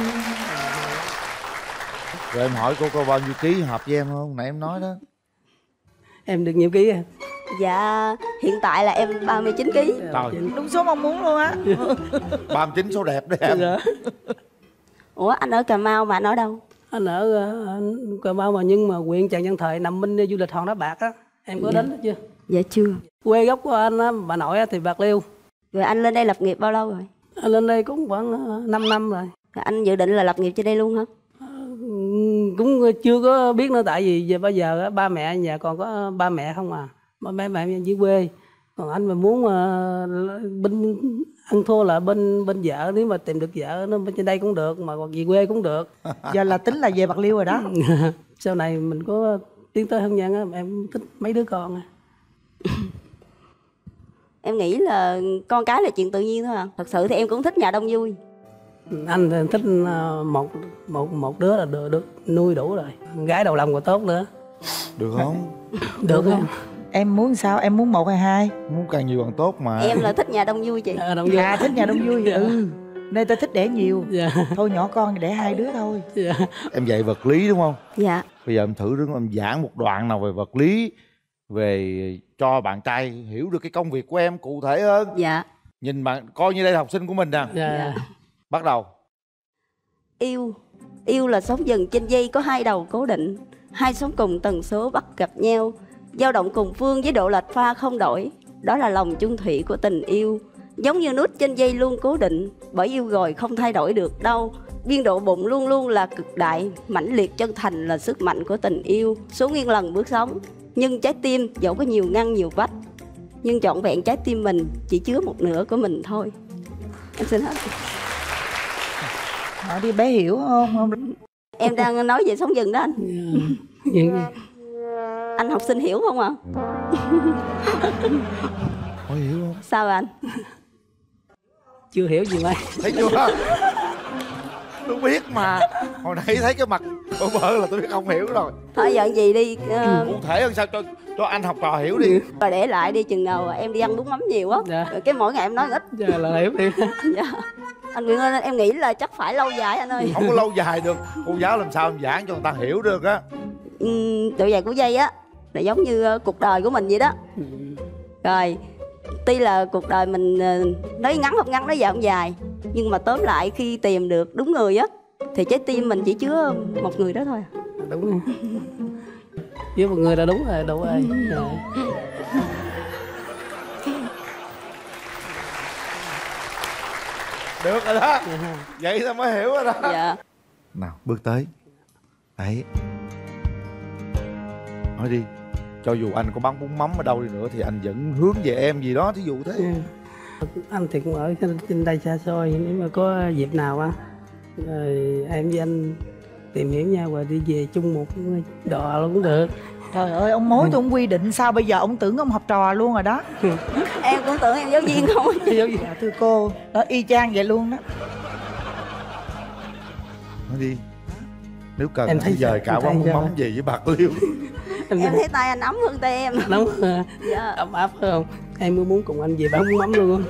Rồi em hỏi cô có bao nhiêu ký hợp với em không? Nãy em nói đó. Em được nhiêu ký à? Dạ, hiện tại là em 39 kg. Trời, Đúng số mong muốn luôn á. 39 số đẹp đấy em. Dạ. Ủa anh ở Cà Mau mà anh ở đâu? Anh ở Cà Mau mà, nhưng mà huyện Trần Văn Thời nằm bên du lịch Hòn Đá Bạc á. Em có đến đó chưa? Dạ chưa. Quê gốc của anh á, bà nội á thì Bạc Liêu. Rồi anh lên đây lập nghiệp bao lâu rồi? Anh lên đây cũng khoảng 5 năm rồi. Rồi anh dự định là lập nghiệp trên đây luôn hả? Cũng chưa có biết nữa, tại vì bây giờ ba mẹ nhà còn có ba mẹ không à, ba mẹ dưới quê. Còn anh mà muốn bên ăn thua là bên vợ, nếu mà tìm được vợ nó bên trên đây cũng được, mà còn về quê cũng được. Giờ là tính là về Bạc Liêu rồi đó. Sau này mình có tiến tới hôn nhân á, em thích mấy đứa con à. Em nghĩ là con cái là chuyện tự nhiên thôi à. Thật sự thì em cũng thích nhà đông vui. Anh thì thích một đứa là được nuôi đủ rồi, gái đầu lòng còn tốt nữa. Được không? Được không? Em muốn sao? Em muốn 1 hay 2? Muốn càng nhiều càng tốt mà. Em là thích nhà đông vui chị. Đông vui. À, thích nhà đông vui. Dạ. Ừ. Nên tôi thích đẻ nhiều. Dạ. Thôi nhỏ con đẻ 2 đứa thôi. Dạ. Em dạy vật lý đúng không? Dạ. Bây giờ em thử đứng em giảng một đoạn nào về vật lý, về cho bạn trai hiểu được cái công việc của em cụ thể hơn. Dạ. Nhìn bạn coi như đây là học sinh của mình nè. Dạ. Bắt đầu. Yêu là sóng dần trên dây có 2 đầu cố định, 2 sóng cùng tần số bắt gặp nhau, dao động cùng phương với độ lệch pha không đổi. Đó là lòng chung thủy của tình yêu, giống như nút trên dây luôn cố định, bởi yêu rồi không thay đổi được đâu. Biên độ bụng luôn luôn là cực đại, mãnh liệt chân thành là sức mạnh của tình yêu. Số nguyên lần bước sống, nhưng trái tim dẫu có nhiều ngăn nhiều vách, nhưng trọn vẹn trái tim mình chỉ chứa một nửa của mình thôi. Em xin hết. Nói đi bé hiểu không? Em đang nói về sóng dần đó anh. Anh học sinh hiểu không ạ? Có hiểu không? Sao anh? Chưa hiểu gì mấy. Thấy chưa? Tôi biết mà. Hồi nãy thấy cái mặt bơ bơ là tôi biết không hiểu rồi. Thôi giận gì đi. Cụ thể hơn sao cho anh học trò hiểu đi. Rồi để lại đi, chừng nào em đi ăn bún mắm nhiều á. Dạ. Rồi cái mỗi ngày em nói ít. Dạ là hiểu đi. Dạ. Anh Nguyễn ơi, em nghĩ là chắc phải lâu dài anh ơi. Không có lâu dài được. Cô giáo làm sao em giảng cho người ta hiểu được á. Độ dài của dây á là giống như cuộc đời của mình vậy đó. Rồi tuy là cuộc đời mình nói ngắn không ngắn, nói dài không dài, nhưng mà tóm lại khi tìm được đúng người á thì trái tim mình chỉ chứa một người đó thôi. Đúng rồi. Với một người là đúng rồi, đủ rồi. Được rồi đó. Vậy ta mới hiểu rồi đó. Dạ. Nào bước tới. Đấy. Nói đi. Cho dù anh có bán bún mắm ở đâu đi nữa thì anh vẫn hướng về em gì đó, thí dụ thế. Anh thì cũng ở trên đây xa xôi, nếu mà có dịp nào á rồi em với anh tìm hiểu nhau và đi về chung một đò luôn cũng được. Trời ơi, ông mối tôi không quy định sao bây giờ ông tưởng ông học trò luôn rồi đó. Em cũng tưởng em giáo viên không. Giáo viên. Thưa cô, đó y chang vậy luôn đó. Nói đi. Nếu cần em thấy dời cả quán bún mắm về với Bạc Liêu. Em thấy tay anh ấm hơn tay em. Nóng dạ. Ấm áp phải không? Em mới muốn cùng anh về bán bún mắm luôn.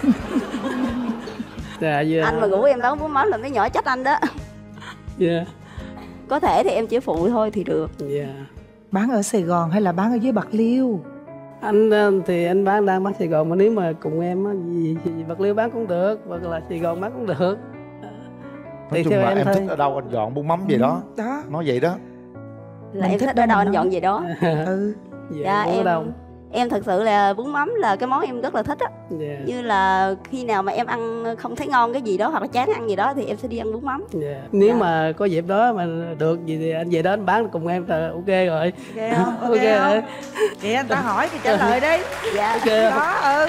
Dạ, yeah. Anh mà rủ em bán bún mắm là mấy nhỏ trách anh đó. Dạ. Có thể thì em chỉ phụ thôi thì được. Dạ. Bán ở Sài Gòn hay là bán ở dưới Bạc Liêu? Anh thì anh đang bán Sài Gòn, mà nếu mà cùng em á gì Bạc Liêu bán cũng được, hoặc là Sài Gòn bán cũng được. Nói chung là em thích ở đâu anh dọn bún mắm về đó. Đó. Nói vậy đó. Là em thích ở đâu anh dọn về đó. Ừ. Dạ em thật sự là bún mắm là cái món em rất là thích á. Yeah. Như là khi nào mà em ăn không thấy ngon cái gì đó hoặc là chán ăn gì đó thì em sẽ đi ăn bún mắm. Yeah. Nếu mà có dịp đó mà được gì thì anh về đó anh bán cùng em là ok rồi. Ok không? Ok rồi. Vậy anh ta hỏi thì trả lời đi. Dạ. Ok. Đó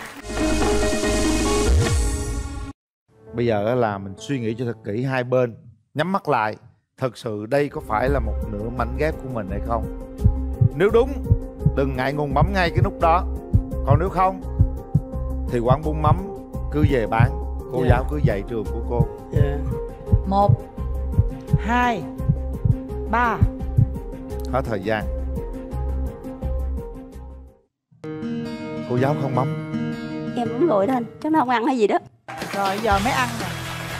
Bây giờ là mình suy nghĩ cho thật kỹ hai bên, nhắm mắt lại. Thật sự đây có phải là một nửa mảnh ghép của mình hay không? Nếu đúng, đừng ngại ngùng bấm ngay cái nút đó. Còn nếu không thì quán bún mắm cứ về bán, cô giáo cứ dạy trường của cô. 1 2 3. Hết thời gian. Cô giáo không bấm. Em muốn gọi đó anh, chắc nó không ăn hay gì đó. Rồi giờ mới ăn nè.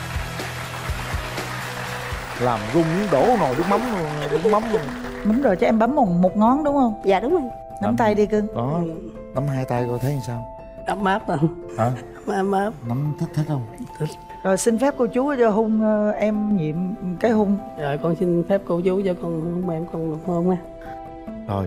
Làm rung đổ nồi nước mắm luôn. Đúng rồi, cho em bấm một ngón đúng không? Dạ đúng rồi. Nắm tay đi cưng. Đó, nắm hai tay coi thấy sao. Ấm áp anh. Hả? Ấm áp. Nắm thích không? Thích. Rồi xin phép cô chú cho Hung em nhiệm cái Hung. Rồi con xin phép cô chú cho con hôn em con được hôn nha. Rồi.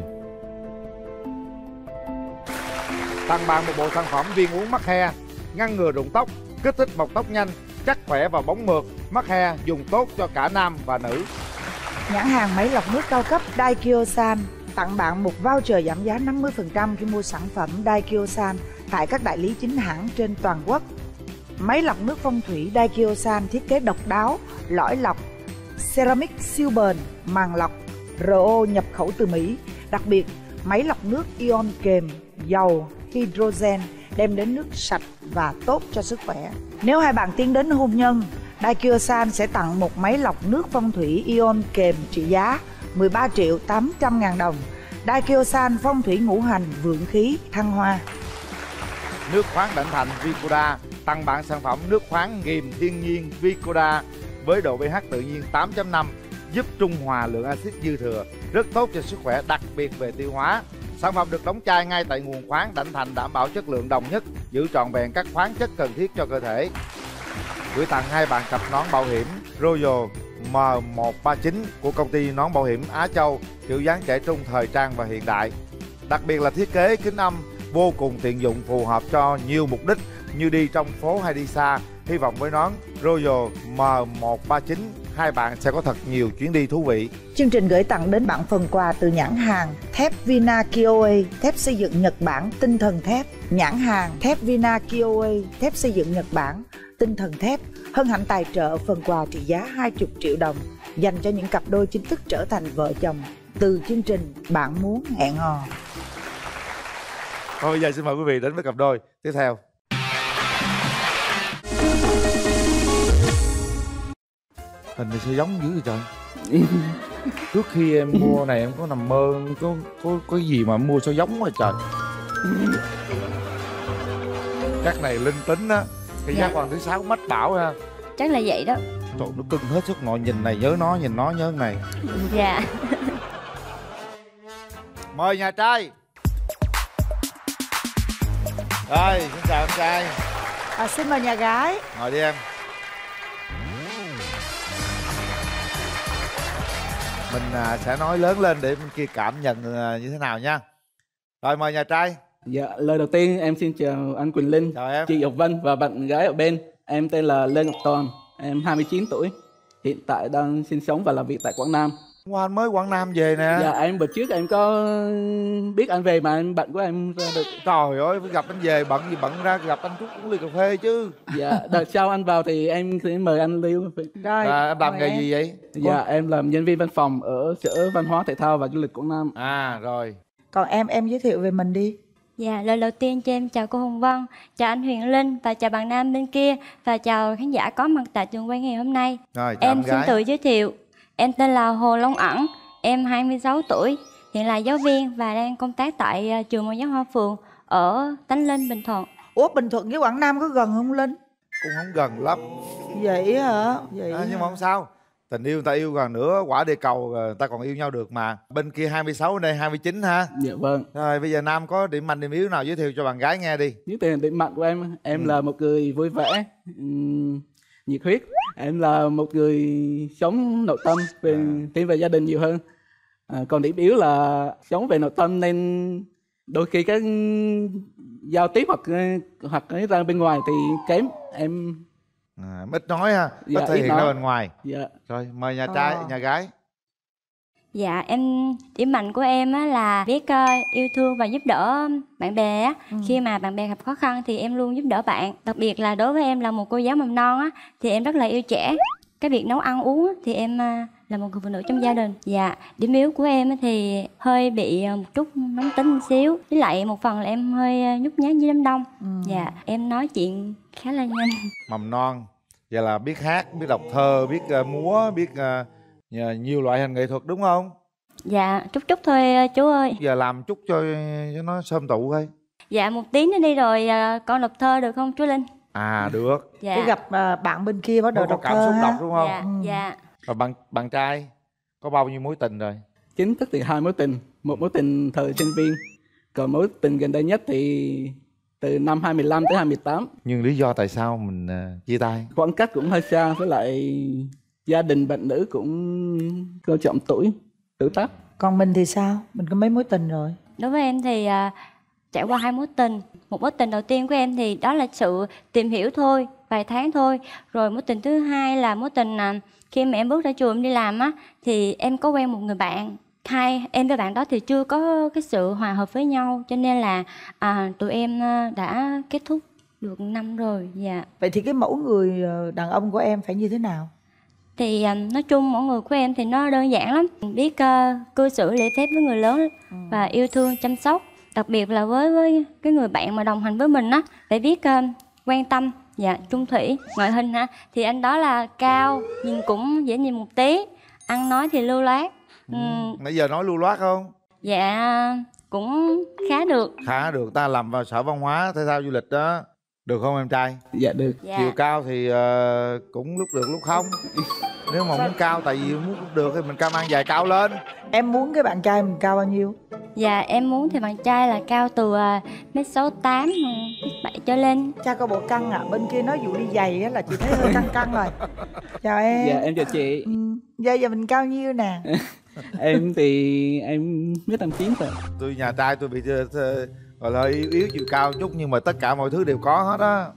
Tặng bạn một bộ sản phẩm viên uống mắc he, ngăn ngừa rụng tóc, kích thích mọc tóc nhanh, chắc khỏe và bóng mượt. Mắc he dùng tốt cho cả nam và nữ. Nhãn hàng máy lọc nước cao cấp Daikyo-san tặng bạn một voucher giảm giá 50% khi mua sản phẩm Daikyo-san tại các đại lý chính hãng trên toàn quốc. Máy lọc nước phong thủy Daikyo-san thiết kế độc đáo, lõi lọc, ceramic siêu bền, màng lọc, RO nhập khẩu từ Mỹ. Đặc biệt, máy lọc nước ion kềm, dầu, hydrogen đem đến nước sạch và tốt cho sức khỏe. Nếu hai bạn tiến đến hôn nhân, Daikyo-san sẽ tặng một máy lọc nước phong thủy ion kềm trị giá 13.800.000 đồng. Daikyo-san phong thủy ngũ hành, vượng khí, thăng hoa. Nước khoáng Đảnh Thành Vicoda tặng bạn sản phẩm nước khoáng nghiền thiên nhiên Vicoda với độ pH tự nhiên 8.5, giúp trung hòa lượng axit dư thừa, rất tốt cho sức khỏe, đặc biệt về tiêu hóa. Sản phẩm được đóng chai ngay tại nguồn khoáng Đảnh Thành, đảm bảo chất lượng đồng nhất, giữ trọn vẹn các khoáng chất cần thiết cho cơ thể. Gửi tặng hai bạn cặp nón bảo hiểm Royal M139 của công ty nón bảo hiểm Á Châu, kiểu dáng trẻ trung, thời trang và hiện đại. Đặc biệt là thiết kế kính âm vô cùng tiện dụng, phù hợp cho nhiều mục đích như đi trong phố hay đi xa. Hy vọng với nón Royal M139 hai bạn sẽ có thật nhiều chuyến đi thú vị. Chương trình gửi tặng đến bạn phần quà từ nhãn hàng thép Vina Kioe, thép xây dựng Nhật Bản, tinh thần thép. Nhãn hàng thép Vina Kioe, thép xây dựng Nhật Bản, tinh thần thép hân hạnh tài trợ phần quà trị giá 20 triệu đồng dành cho những cặp đôi chính thức trở thành vợ chồng từ chương trình Bạn Muốn Hẹn Hò. Thôi bây giờ xin mời quý vị đến với cặp đôi tiếp theo. Hình này sao giống dữ vậy trời. Trước khi em mua này em có nằm mơ có gì mà mua sao giống quá trời. Chắc này linh tính á. Cái giác quan thứ 6 mách bảo ha. Chắc là vậy đó. Trời, nó cưng hết sức nội, nhìn này nhớ nó, nhìn nó nhớ này. Dạ. Mời nhà trai. Rồi, xin chào anh trai. Xin mời nhà gái. Ngồi đi em. Mình sẽ nói lớn lên để bên kia cảm nhận như thế nào nha. Rồi mời nhà trai. Dạ, lời đầu tiên em xin chào anh Quỳnh Linh, chào em. chị Ngọc Vân và bạn gái ở bên. Em tên là Lê Ngọc Toàn, em 29 tuổi. Hiện tại đang sinh sống và làm việc tại Quảng Nam. Anh mới Quảng Nam về nè. Dạ, em bữa trước em có biết anh về mà em bận của em ra được. Trời ơi, gặp anh về bận gì bận ra gặp anh chút uống ly cà phê chứ. Dạ, đợt sau anh vào thì em sẽ mời anh ly uống cà phê. Rồi, em làm nghề gì vậy? Dạ, em làm nhân viên văn phòng ở Sở Văn hóa Thể thao và Du lịch Quảng Nam. À rồi. Còn em giới thiệu về mình đi. Dạ, lời đầu tiên cho em chào cô Hồng Vân, chào anh Huyền Linh và chào bạn nam bên kia và chào khán giả có mặt tại trường quay ngày hôm nay. Rồi, chào em xin tự giới thiệu. Em tên là Hồ Long Ẩn, em 26 tuổi, hiện là giáo viên và đang công tác tại trường mẫu giáo Hoa Phường ở Tánh Linh, Bình Thuận. Ủa, Bình Thuận với Quảng Nam có gần không Linh? Cũng không gần lắm. Vậy hả? Vậy nhưng mà không sao. Tình yêu người ta yêu gần nữa, quả địa cầu người ta còn yêu nhau được mà. Bên kia 26, đây 29 ha. Dạ vâng. Rồi bây giờ Nam có điểm mạnh điểm yếu nào giới thiệu cho bạn gái nghe đi. Những điểm mạnh của em là một người vui vẻ, nhiệt huyết. Em là một người sống nội tâm, tiến về gia đình nhiều hơn. Còn điểm yếu là sống về nội tâm nên đôi khi cái giao tiếp hoặc cái ra bên ngoài thì kém. Em ít nói ha, ít thể hiện ra bên ngoài. Dạ. Rồi mời nhà trai, nhà gái. Dạ, điểm mạnh của em là biết yêu thương và giúp đỡ bạn bè á. Khi mà bạn bè gặp khó khăn thì em luôn giúp đỡ bạn. Đặc biệt là đối với em là một cô giáo mầm non á, thì em rất là yêu trẻ. cái việc nấu ăn uống á, thì em là một người phụ nữ trong gia đình. Dạ, điểm yếu của em á thì hơi bị một chút nóng tính một xíu. Với lại một phần là em hơi nhút nhát với đám đông. Dạ, em nói chuyện khá là nhanh. Mầm non, vậy là biết hát, biết đọc thơ, biết múa, biết nhiều loại hình nghệ thuật đúng không? Dạ, chút thôi chú ơi. Giờ làm chút cho nó sơm tụ thôi. Dạ, một tiếng nữa đi rồi con đọc thơ được không chú Linh? À được. Dạ. Cái gặp bạn bên kia bắt đầu đọc cảm thơ xúc ha? đọc đúng không? Dạ, dạ. Và bạn trai có bao nhiêu mối tình rồi? Chính thức thì 2 mối tình, một mối tình thời sinh viên, còn mối tình gần đây nhất thì từ năm 2015 tới 2018. Nhưng lý do tại sao mình chia tay? Khoảng cách cũng hơi xa, với lại gia đình bạn nữ cũng coi trọng tuổi tác. Còn mình thì sao? Mình có mấy mối tình rồi? Đối với em thì trải qua 2 mối tình. Một mối tình đầu tiên của em thì đó là sự tìm hiểu thôi, vài tháng thôi. Rồi mối tình thứ hai là mối tình khi mà em bước ra trường em đi làm á, thì em có quen một người bạn. Em với bạn đó thì chưa có cái sự hòa hợp với nhau, cho nên là tụi em đã kết thúc được 1 năm rồi. Dạ. Vậy thì cái mẫu người đàn ông của em phải như thế nào? Thì nói chung mẫu người của em thì nó đơn giản lắm. Biết cư xử lễ phép với người lớn và yêu thương chăm sóc. Đặc biệt là với cái người bạn mà đồng hành với mình á, phải biết quan tâm. Dạ, chung thủy. Ngoại hình hả? Thì anh đó là cao, nhìn cũng dễ nhìn một tí, ăn nói thì lưu loát. Nãy giờ nói lưu loát không? Dạ, cũng khá được. Khá được, ta làm vào sở văn hóa thể thao du lịch đó. Được không em trai? Dạ được. Dạ. Chiều cao thì cũng lúc được lúc không. Nếu mà muốn cao, tại vì muốn được thì mình cao mang giày cao lên. Em muốn cái bạn trai mình cao bao nhiêu? Dạ, em muốn thì bạn trai là cao từ 1m68, 1m7 trở lên. Cha có bộ căng à? Bên kia nói dụ đi giày á là chị thấy hơi căng căng rồi. Chào em. Dạ em chào chị. Giờ mình cao nhiêu nè? Em thì em 1m89 rồi. Tôi nhà trai tôi bị gọi là yếu chiều cao chút, nhưng mà tất cả mọi thứ đều có hết á.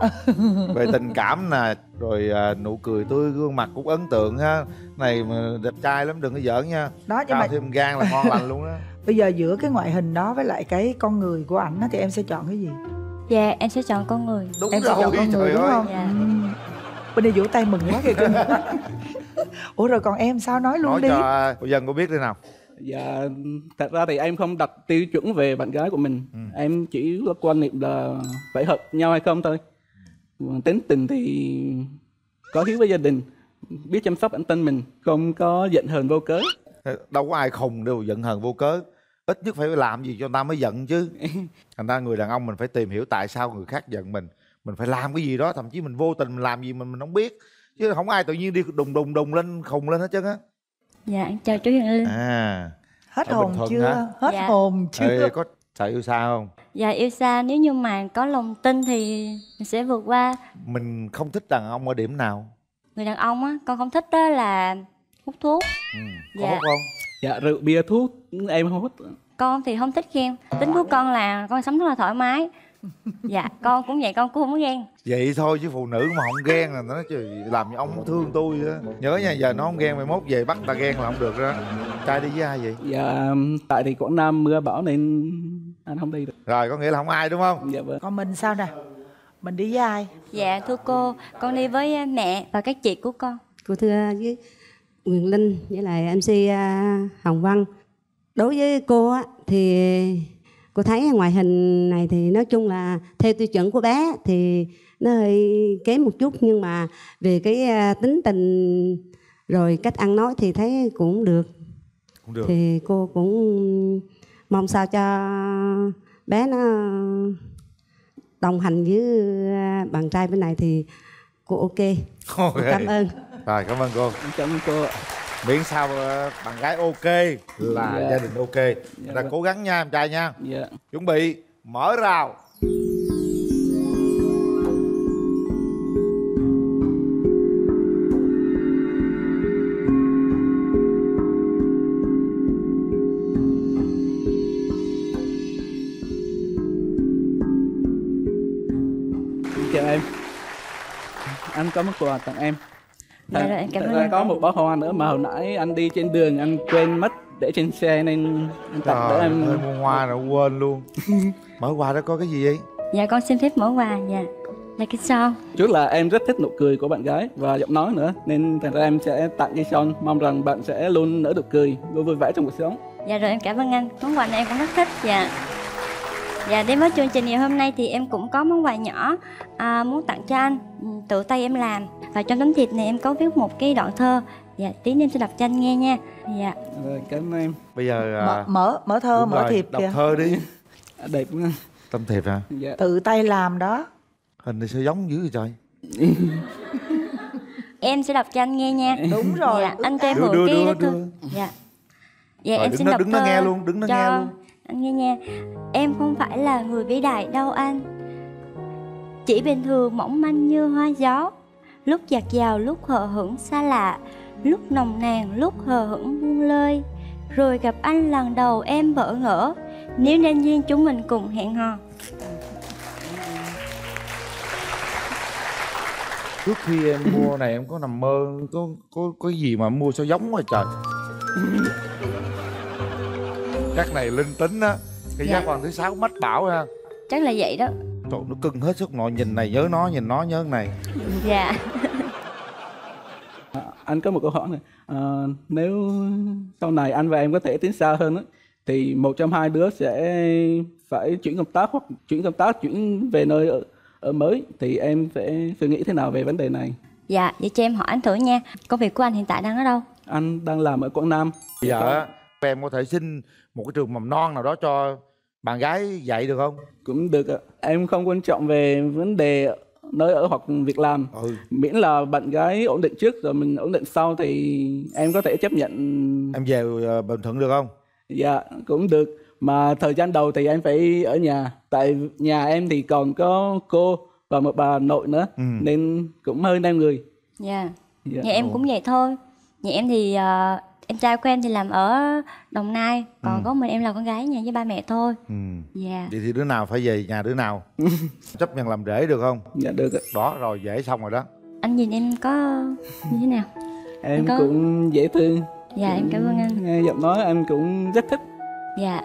Về tình cảm nè, rồi nụ cười tươi, gương mặt cũng ấn tượng ha. Này mà đẹp trai lắm, đừng có giỡn nha. Đó, cao thêm gan là ngon lành luôn đó. Bây giờ giữa cái ngoại hình đó với lại cái con người của ảnh thì em sẽ chọn cái gì? Dạ, em sẽ chọn con người. Đúng em rồi, sẽ chọn con người đúng không? Dạ. Bên đây vỗ tay mừng quá kìa cưng. Ủa rồi còn em sao nói luôn nói đi. cho cô Dân có biết thế nào? Dạ, thật ra thì em không đặt tiêu chuẩn về bạn gái của mình. Em chỉ có quan niệm là phải hợp nhau hay không thôi. Tính tình thì có hiếu với gia đình, biết chăm sóc bản thân mình, không có giận hờn vô cớ. Đâu có ai khùng đâu giận hờn vô cớ. Ít nhất phải làm gì cho người ta mới giận chứ. Thành ra người đàn ông mình phải tìm hiểu tại sao người khác giận mình. Mình phải làm cái gì đó, thậm chí mình vô tình mình làm gì mình không biết. Chứ không ai tự nhiên đi đùng lên khùng lên hết trơn á. Dạ, chào chú Hiền Linh. Hết hồn chưa? Hả? Hết dạ. hồn chưa? Ê, có sợ yêu xa không? Dạ, yêu xa nếu như mà có lòng tin thì mình sẽ vượt qua. Mình không thích đàn ông ở điểm nào? Người đàn ông á, con không thích đó là hút thuốc. Có hút không? Dạ, rượu bia thuốc em không hút. Con thì không thích ghen. Tính của con là con sống rất là thoải mái. Dạ, con cũng vậy, con cũng không có ghen. Vậy thôi chứ phụ nữ mà không ghen là nó làm như ông thương tôi đó. Nhớ nha, giờ nó không ghen, mai mốt về bắt ta ghen là không được đó. Trai đi với ai vậy? Dạ, tại thì Quảng Nam mưa bão nên anh không đi được. Rồi, có nghĩa là không ai đúng không? Dạ vâng. Còn mình sao nè? Mình đi với ai? Dạ, thưa cô, con đi với mẹ và các chị của con. Cô thưa với Quyền Linh với lại MC Hồng Vân. Đối với cô á, thì cô thấy ngoại hình này thì nói chung là theo tiêu chuẩn của bé thì nó hơi kém một chút, nhưng mà về cái tính tình rồi cách ăn nói thì thấy cũng được. Cũng được. Thì cô cũng mong sao cho bé nó đồng hành với bạn trai bên này thì cô ok. Okay. Cảm ơn. Rồi, cảm ơn cô. Cảm ơn cô. Miễn sao bạn gái ok là gia đình ok. Ta cố gắng nha em trai nha. Chuẩn bị mở rào. Chào em. Anh có món quà tặng em. Dạ rồi, em cảm ơn anh. Có một bó hoa nữa mà hồi nãy anh đi trên đường anh quên mất để trên xe nên anh tặng để em. Mua hoa rồi quên luôn. Mở quà đó có cái gì vậy? Dạ, con xin phép mở quà. Dạ. Là cái son. Trước là em rất thích nụ cười của bạn gái và giọng nói nữa, nên thành ra em sẽ tặng cây son, mong rằng bạn sẽ luôn nở nụ cười, luôn vui vẻ trong cuộc sống. Dạ rồi, em cảm ơn anh. Món quà này em cũng rất thích. Dạ. Dạ, đến với chương trình ngày hôm nay thì em cũng có món quà nhỏ muốn tặng cho anh, tự tay em làm. Và trong tấm thiệp này em có viết một cái đoạn thơ. Dạ, tí nữa em sẽ đọc cho anh nghe nha. Dạ. Rồi, cảm ơn em. Bây giờ mở thơ, mở thiệp đọc kìa. thơ đi. Đẹp quá. Tấm thiệp hả? Dạ. Tự tay làm đó. Hình này sao giống dữ vậy trời. Em sẽ đọc cho anh nghe nha. Đúng rồi. Dạ, anh cho em mượn cái lá thư. Dạ. Dạ, rồi, em xin đọc đứng nó thơ nghe luôn, đứng nó cho nghe luôn. anh nghe nha. Em không phải là người vĩ đại đâu anh, chỉ bình thường mỏng manh như hoa gió, lúc dạt dào lúc hờ hững xa lạ, lúc nồng nàn lúc hờ hững buông lơi. Rồi gặp anh lần đầu em bỡ ngỡ, nếu nên duyên chúng mình cùng hẹn hò. Trước khi em mua này em có nằm mơ có gì mà mua sao giống quá trời. Chắc này linh tính á. Cái giác quan thứ 6 mách bảo ha. Chắc là vậy đó. Trời, nó cưng hết sức nội, nhìn này nhớ nó, nhìn nó nhớ này. Dạ. Anh có một câu hỏi này. Nếu sau này anh và em có thể tiến xa hơn á, thì một trong hai đứa sẽ phải chuyển công tác hoặc chuyển về nơi ở mới, thì em sẽ suy nghĩ thế nào về vấn đề này? Dạ, vậy cho em hỏi anh thử nha. Công việc của anh hiện tại đang ở đâu? Anh đang làm ở Quảng Nam. Bây giờ em có thể xin một cái trường mầm non nào đó cho bạn gái dạy được không? Cũng được ạ. Em không quan trọng về vấn đề nơi ở hoặc việc làm. Miễn là bạn gái ổn định trước rồi mình ổn định sau thì em có thể chấp nhận. Em về Bình Thuận được không? Dạ, cũng được. Mà thời gian đầu thì em phải ở nhà. Tại nhà em thì còn có cô và một bà nội nữa, nên cũng hơi nam người. Dạ. Nhà em cũng vậy thôi. Nhà em thì em trai của em thì làm ở Đồng Nai, còn có mình em là con gái nhà với ba mẹ thôi. Dạ. Vậy thì đứa nào phải về nhà đứa nào? Chấp nhận làm rể được không? Dạ được ạ. Đó rồi, dễ xong rồi đó. Anh nhìn em có như thế nào? Em cũng dễ thương. Dạ, em cảm ơn anh. Nghe giọng nói em cũng rất thích. Dạ.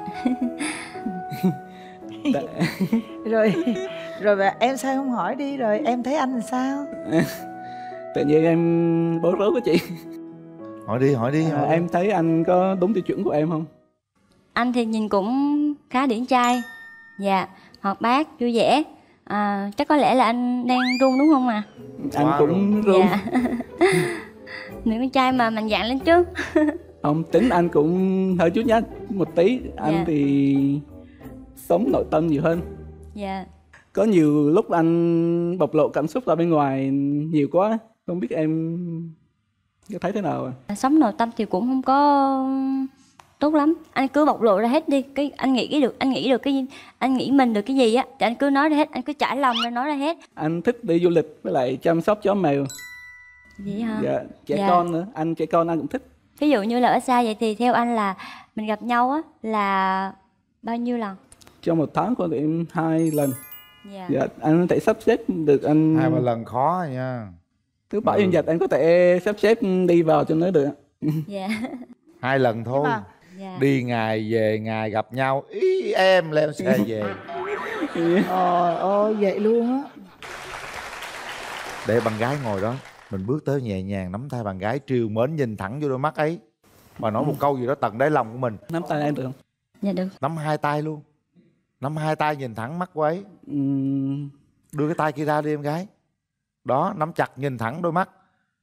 Rồi em sao không hỏi đi, rồi em thấy anh làm sao? Tự nhiên em bối rối quá chị. Hỏi đi, hỏi đi. Em thấy anh có đúng tiêu chuẩn của em không? Anh thì nhìn cũng khá điển trai. Dạ, hoạt bát, vui vẻ. Chắc có lẽ là anh đang run đúng không ạ? Anh cũng run. Dạ. Người con trai mà mạnh dạn lên chứ. Không, tính anh cũng hơi chút nhát một tí. Anh thì sống nội tâm nhiều hơn. Dạ. Có nhiều lúc anh bộc lộ cảm xúc ra bên ngoài nhiều quá. Không biết em thấy thế nào à? Sống nội tâm thì cũng không có tốt lắm. Anh cứ bộc lộ ra hết đi. Cái anh nghĩ mình được cái gì á thì anh cứ nói ra hết, anh cứ trải lòng ra nói ra hết. Anh thích đi du lịch với lại chăm sóc chó mèo. Vậy hả? Dạ, trẻ con nữa, trẻ con anh cũng thích. Ví dụ như là ở xa vậy thì theo anh là mình gặp nhau á là bao nhiêu lần? Trong một tháng có thể 2 lần. Dạ. Anh có thể sắp xếp được anh 2-3 lần khó nha. Thứ bảy chủ nhật anh có thể sắp xếp đi vào cho nó được. Dạ. 2 lần thôi. Đi ngày về ngày gặp nhau, ý em leo xe về. Ôi vậy luôn á. Để bạn gái ngồi đó, mình bước tới nhẹ nhàng nắm tay bạn gái, trìu mến nhìn thẳng vô đôi mắt ấy, mà nói một câu gì đó tận đáy lòng của mình. Nắm tay em được không? Dạ được. Nắm 2 tay luôn. Nắm 2 tay nhìn thẳng mắt cô ấy. Đưa cái tay kia ra đi em gái. Đó, nắm chặt nhìn thẳng đôi mắt.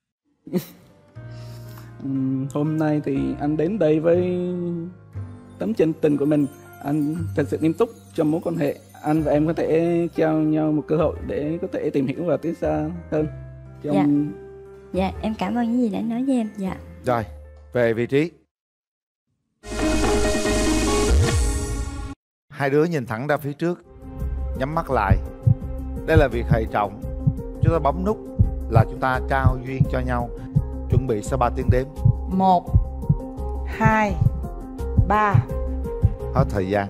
Hôm nay thì anh đến đây với tấm chân tình của mình. Anh thật sự nghiêm túc trong mối quan hệ. Anh và em có thể trao nhau một cơ hội để có thể tìm hiểu và tiến xa hơn. Dạ, em cảm ơn những gì đã nói với em. Dạ. Rồi, về vị trí. Hai đứa nhìn thẳng ra phía trước, nhắm mắt lại. Đây là việc hệ trọng. Chúng ta bấm nút là chúng ta trao duyên cho nhau. Chuẩn bị sau 3 tiếng đếm. 1, 2, 3. Hết thời gian.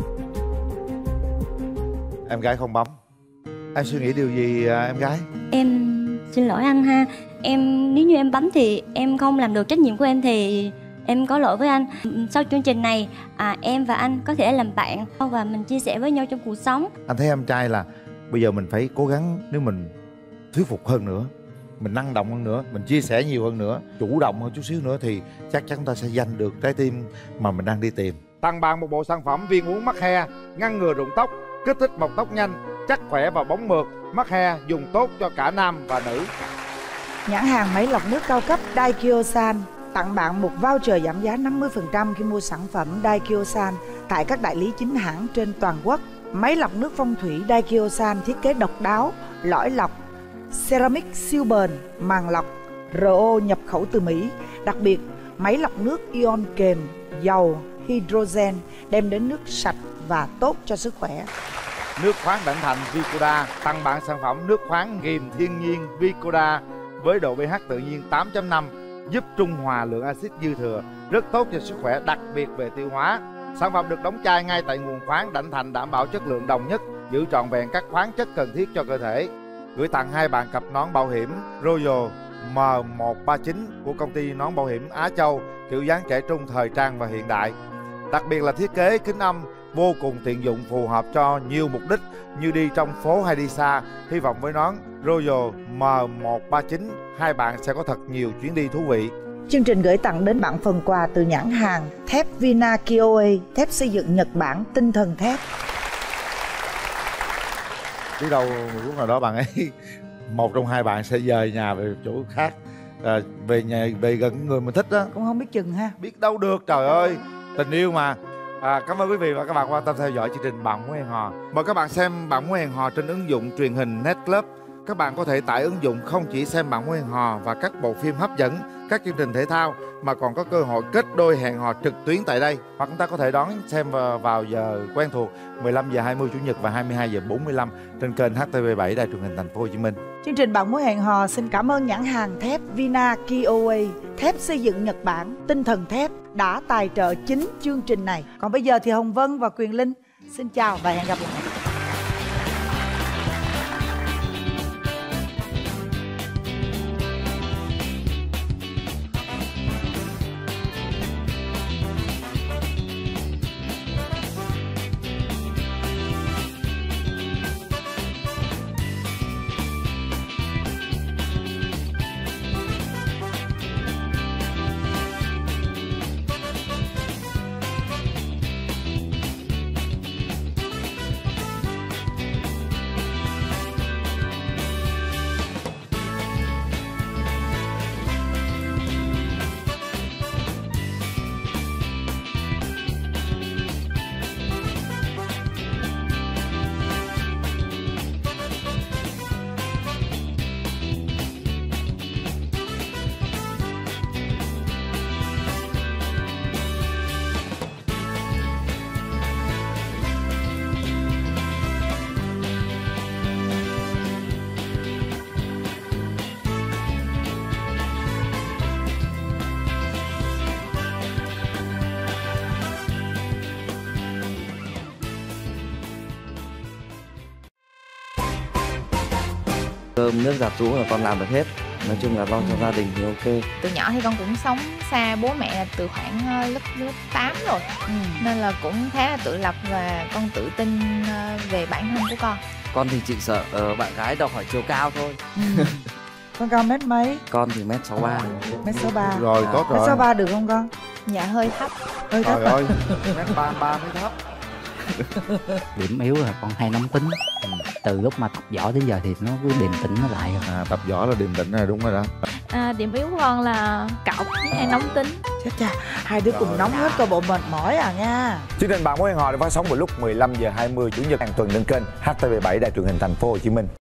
Em gái không bấm. Em suy nghĩ điều gì em gái? Em xin lỗi anh ha. Nếu như em bấm thì em không làm được trách nhiệm của em thì em có lỗi với anh. Sau chương trình này em và anh có thể làm bạn và mình chia sẻ với nhau trong cuộc sống. Anh thấy em trai là Bây giờ mình phải cố gắng, nếu mình thuyết phục hơn nữa, mình năng động hơn nữa, mình chia sẻ nhiều hơn nữa, chủ động hơn chút xíu nữa thì chắc chắn ta sẽ giành được trái tim mà mình đang đi tìm. Tặng bạn một bộ sản phẩm viên uống mắc he, ngăn ngừa rụng tóc, kích thích mọc tóc nhanh, chắc khỏe và bóng mượt. Mắc he dùng tốt cho cả nam và nữ. Nhãn hàng máy lọc nước cao cấp Daikyo-san tặng bạn một voucher giảm giá 50% khi mua sản phẩm Daikyo-san tại các đại lý chính hãng trên toàn quốc. Máy lọc nước phong thủy Daikyo-san thiết kế độc đáo, lõi lọc, ceramic siêu bền, màng lọc, RO nhập khẩu từ Mỹ. Đặc biệt, máy lọc nước ion kèm dầu hydrogen đem đến nước sạch và tốt cho sức khỏe. Nước khoáng Đảnh Thành Vicoda tặng bạn sản phẩm nước khoáng nghiền thiên nhiên Vicoda với độ pH tự nhiên 8.5, giúp trung hòa lượng axit dư thừa, rất tốt cho sức khỏe, đặc biệt về tiêu hóa. Sản phẩm được đóng chai ngay tại nguồn khoáng Đảnh Thành, đảm bảo chất lượng đồng nhất, giữ trọn vẹn các khoáng chất cần thiết cho cơ thể. Gửi tặng hai bạn cặp nón bảo hiểm Royal M139 của công ty nón bảo hiểm Á Châu, kiểu dáng trẻ trung, thời trang và hiện đại. Đặc biệt là thiết kế kính âm vô cùng tiện dụng, phù hợp cho nhiều mục đích như đi trong phố hay đi xa. Hy vọng với nón Royal M139 hai bạn sẽ có thật nhiều chuyến đi thú vị. Chương trình gửi tặng đến bạn phần quà từ nhãn hàng thép Vina Kioe, thép xây dựng Nhật Bản, tinh thần thép. Biết đâu lúc nào đó bạn ấy một trong hai bạn sẽ dời nhà về chỗ khác, về nhà, về gần người mình thích đó. Cũng không biết chừng ha. Biết đâu được, trời ơi, tình yêu mà. Cảm ơn quý vị và các bạn quan tâm theo dõi chương trình Bạn Muốn Hẹn Hò. Mời các bạn xem Bạn Muốn Hẹn Hò trên ứng dụng truyền hình Netclub. Các bạn có thể tải ứng dụng không chỉ xem Bạn Muốn Hẹn Hò và các bộ phim hấp dẫn, các chương trình thể thao, mà còn có cơ hội kết đôi hẹn hò trực tuyến tại đây. Hoặc chúng ta có thể đón xem vào giờ quen thuộc 15 giờ 20 Chủ nhật và 22 giờ 45 trên kênh HTV7 Đài Truyền hình Thành phố Hồ Chí Minh. Chương trình Bạn Muốn Hẹn Hò xin cảm ơn nhãn hàng thép Vina Kioe, thép xây dựng Nhật Bản, tinh thần thép đã tài trợ chính chương trình này. Còn bây giờ thì Hồng Vân và Quyền Linh xin chào và hẹn gặp lại. Cơm nước giặt giũ là con làm được hết. Nói chung là lo cho gia đình thì ok. Từ nhỏ thì con cũng sống xa bố mẹ từ khoảng lớp 8 rồi. Nên là cũng khá là tự lập và con tự tin về bản thân của con. Con thì chỉ sợ bạn gái đòi hỏi chiều cao thôi. Con cao mét mấy? Con thì mét 63. Mét 63. Rồi tốt rồi. Mét 63 được không con? Dạ hơi thấp. Hơi thấp. Trời ơi, mét 33 mới thấp. Điểm yếu là con hay nóng tính. Từ lúc mà tập võ đến giờ thì nó cứ điềm tĩnh nó lại rồi. Tập võ là điềm tĩnh này, đúng rồi đó. Điểm yếu của con là cọc với hay nóng tính. Chết cha, hai đứa cùng nóng hết coi bộ mệt mỏi à nha. Chương trình Bạn Muốn Hẹn Hò được phát sóng vào lúc 15 giờ 20 Chủ nhật hàng tuần trên kênh HTV7 Đài Truyền hình Thành phố Hồ Chí Minh.